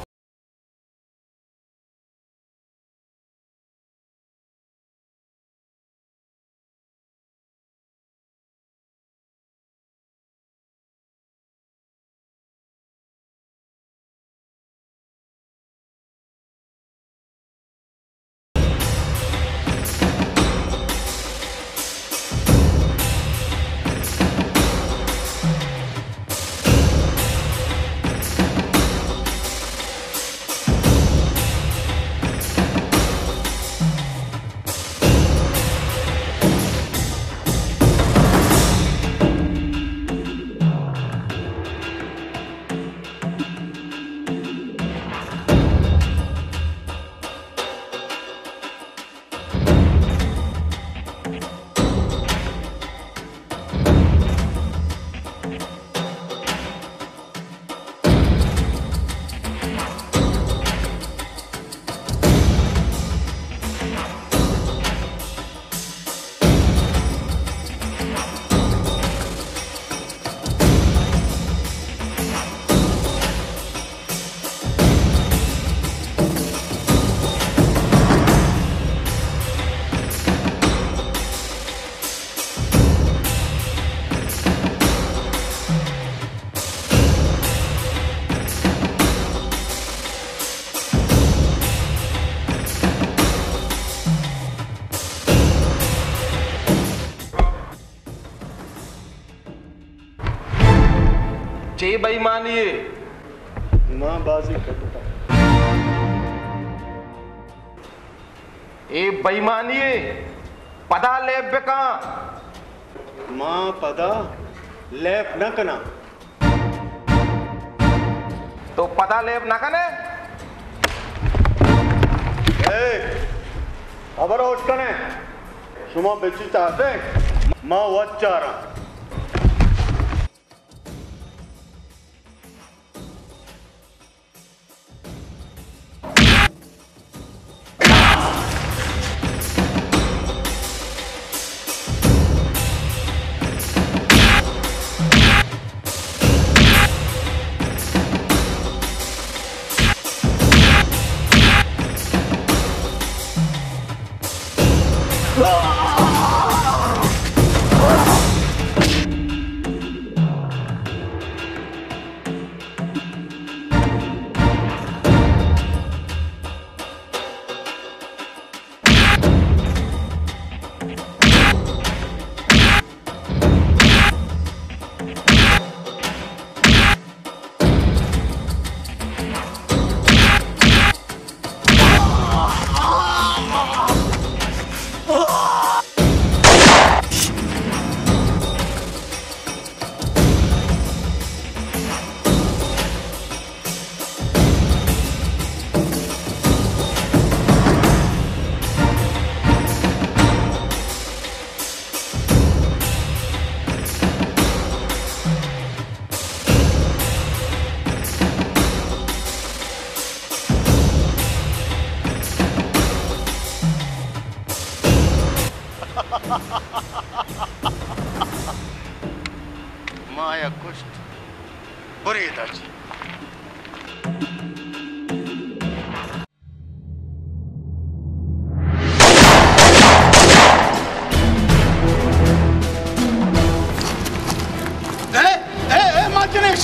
चे बेईमानी माँ बाजी करता ए बेईमानी पदा लेप बेका माँ पदा लेप न कना तो पदा लेप न कने ए अबर होश कने शुमा बेची चाहते माँ वच्चारा माया कुष्ठ बुरी दाची ए ए ए माचनेश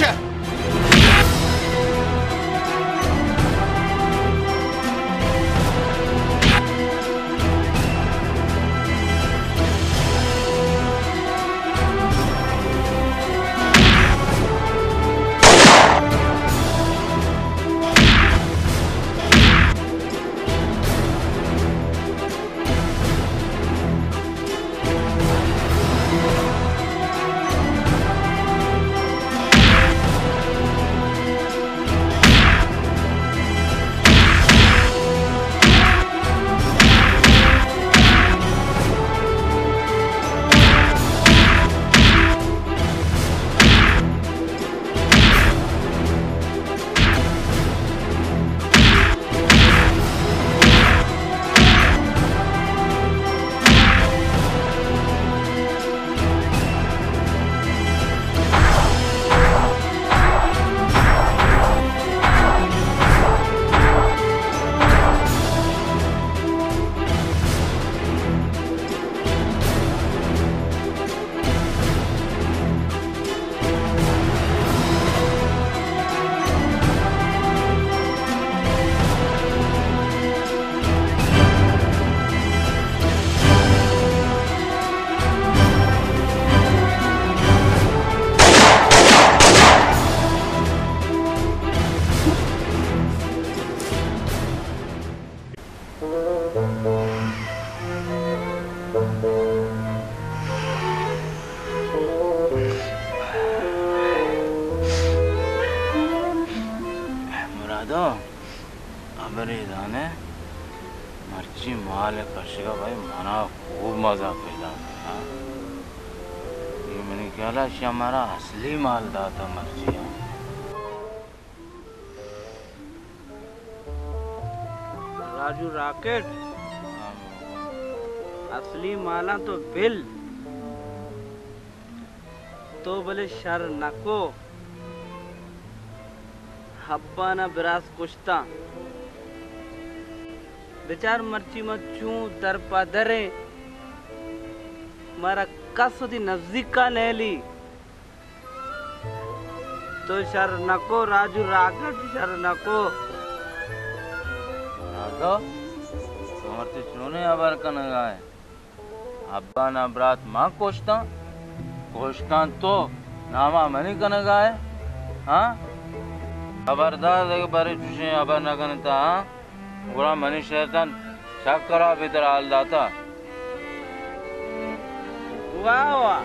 जाने मर्ची माल कशेगा भाई मना खूब मजा पैदा हाँ ये मैंने ख्याल है हमारा असली माल दाता मर्ची है राजू राकेट असली माला तो बिल तो बोले शर नको हब्बा ना बिरास कुश्ता बेचार मर्ची मच्छू दर पदरे मारा कसदी नजदीक का नैली तो शर नको राजू राकेट शर नको राधो तुम्हारे चुने अबर कनगा है हब्बा ना ब्रात माँ कोश्ता कोश्ता तो नामा मनी कनगा है हाँ खबरदार देख बारे चुशे अबर ना कनता हाँ बुरा मनी शैतान शक करा भीतर हाल दाता वाह वाह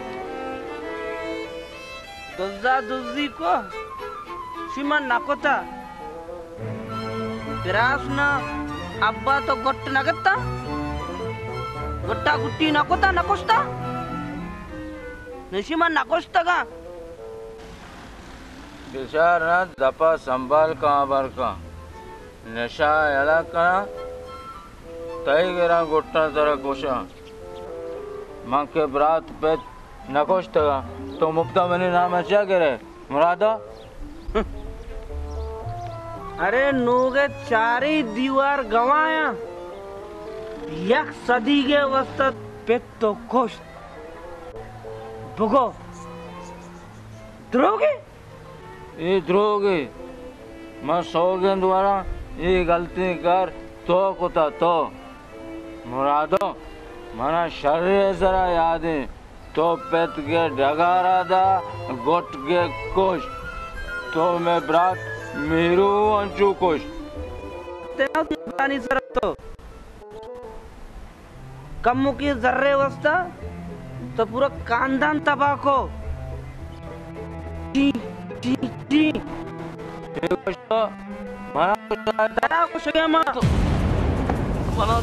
दुज़ा दुज़ी को शिमन नाकोता बिरास ना अब्बा तो गोट्ट नगत्ता गोट्टा गुट्टी नाकोता नकोस्ता नशिमन नाकोस्ता का बेचारा दपा संभाल का अबर का नशा एला कना तय गिरा गोट्टा जरा कोशा माँ के ब्रात पे नकोश्तगा तो मुफ्ता बनी नाम अच्छा करे मुरादा अरे नोगे चारी दीवार गवाया यक सदी के वस्तत पे तो खुश भुगो द्रोगे ये द्रोगे मैं सोगे द्वारा ये गलती कर तो कुता तो मुरादो मना शरीर जरा याद है तो पेट के डगारा दा गोट के कोश तो मैं ब्रात मेरू अंचू कोश तेरा पुरानी जरूरत तो कम्मु की जर्रे वस्ता तो पूरा कांदान तबाह को टी टी टी कुछ तो मना कुछ तेरा कुछ क्या माँ मना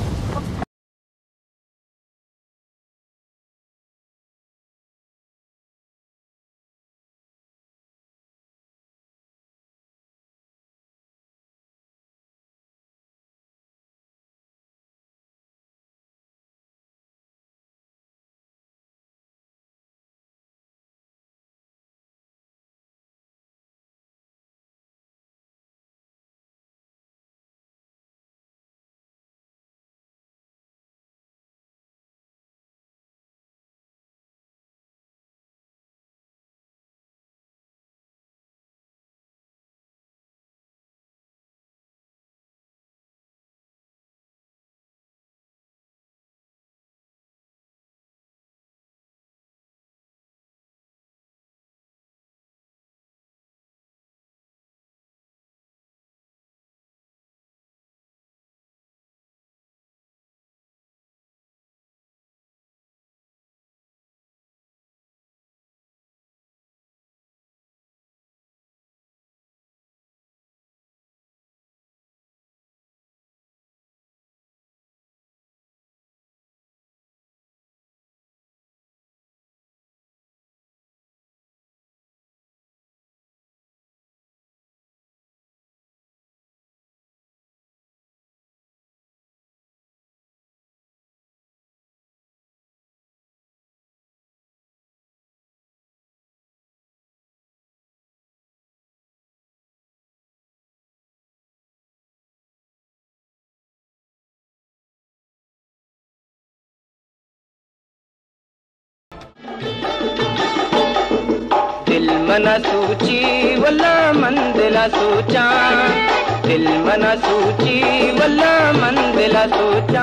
दिल मना सूची वल्ला मंदिला सोचा दिल मना सूची वल्ला मंदिला सोचा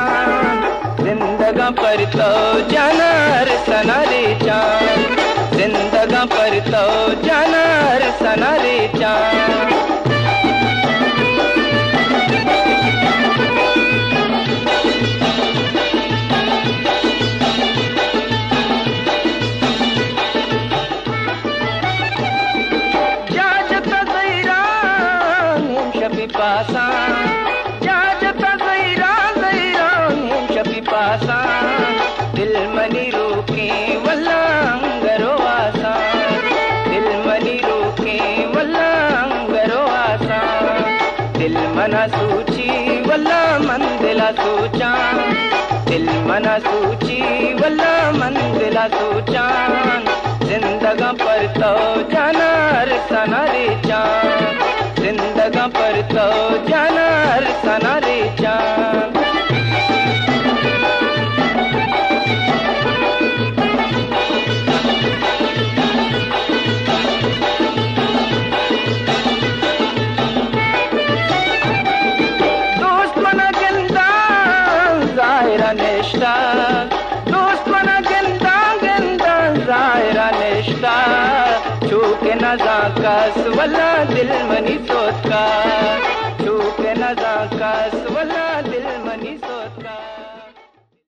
जिंदगा पर तो जाना रे सना रे चान जिंदगा पर तो जाना रे सना रे चान पासा जाजत मना सूची वल्ला मंदिला सोचान दिल मना सूची वल्ला मंदिला सोचान जिंदगा पर तो जाना हर सना रे चान जिंदगा पर तो जाना हर सना रे चान निष्ठा दोस्त मना गिंदा गिंदा जायरा निष्ठा छूके न जाकास वल्ला दिल मनी सोच का छूके न जाकास वल्ला दिल